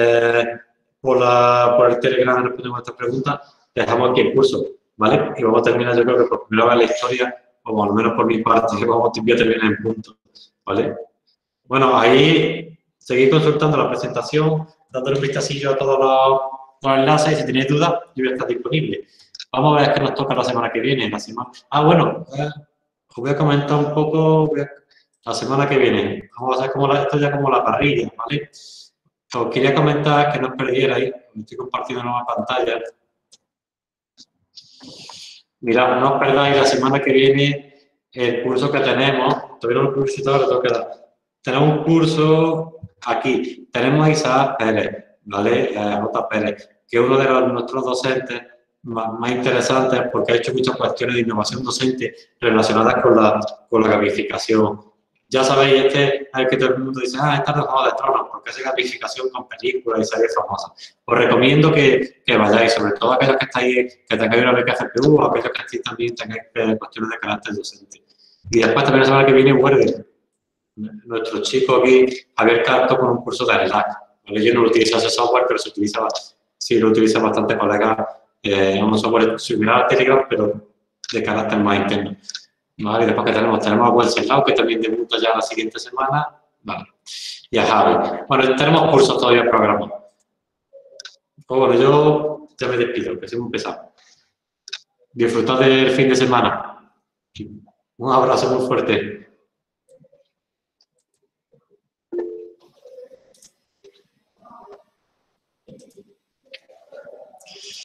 por el Telegram respondiendo a estas preguntas, dejamos aquí el curso, ¿vale? Y vamos a terminar, yo creo que por primera vez en la historia, o al menos por mi parte, voy a terminar en punto, ¿vale? Bueno, ahí seguid consultando la presentación, dándole un vistacillo a todos los enlaces y si tenéis dudas, yo voy a estar disponible. Vamos a ver qué nos toca la semana que viene. Bueno, os voy a comentar un poco la semana que viene. Vamos a hacer esto ya como la parrilla, ¿vale? Os quería comentar que no os perdierais, estoy compartiendo una nueva pantalla. Mirad, no os perdáis la semana que viene el curso que tenemos. Todavía no lo he publicitado, le tengo que dar. Tenemos un curso aquí. Tenemos a Isaac Pérez, ¿vale? J. Pérez, que es uno de nuestros docentes más interesantes porque ha hecho muchas cuestiones de innovación docente relacionadas con la gamificación. Ya sabéis, este es el que todo el mundo dice, esta es de Juego de Tronos, porque hace gamificación con películas y series famosas. Os recomiendo que vayáis, sobre todo aquellos que estáis, que tengáis una beca GPU, o aquellos que también tengáis cuestiones de carácter docente. Y después también la semana que viene vuelve nuestro chico aquí, Javier Carto, con un curso de Slack. ¿Vale? Yo no lo utilizo ese software, pero se sí lo utilizan bastante colegas, un software similar a Telegram, pero de carácter más interno. ¿Vale? Y después que tenemos a Wenceslao, que también debuta ya la siguiente semana, vale. Y a Javi. Bueno, tenemos cursos todavía programados. Pues bueno, yo ya me despido, que soy muy pesado. Disfrutad del fin de semana. Un abrazo muy fuerte.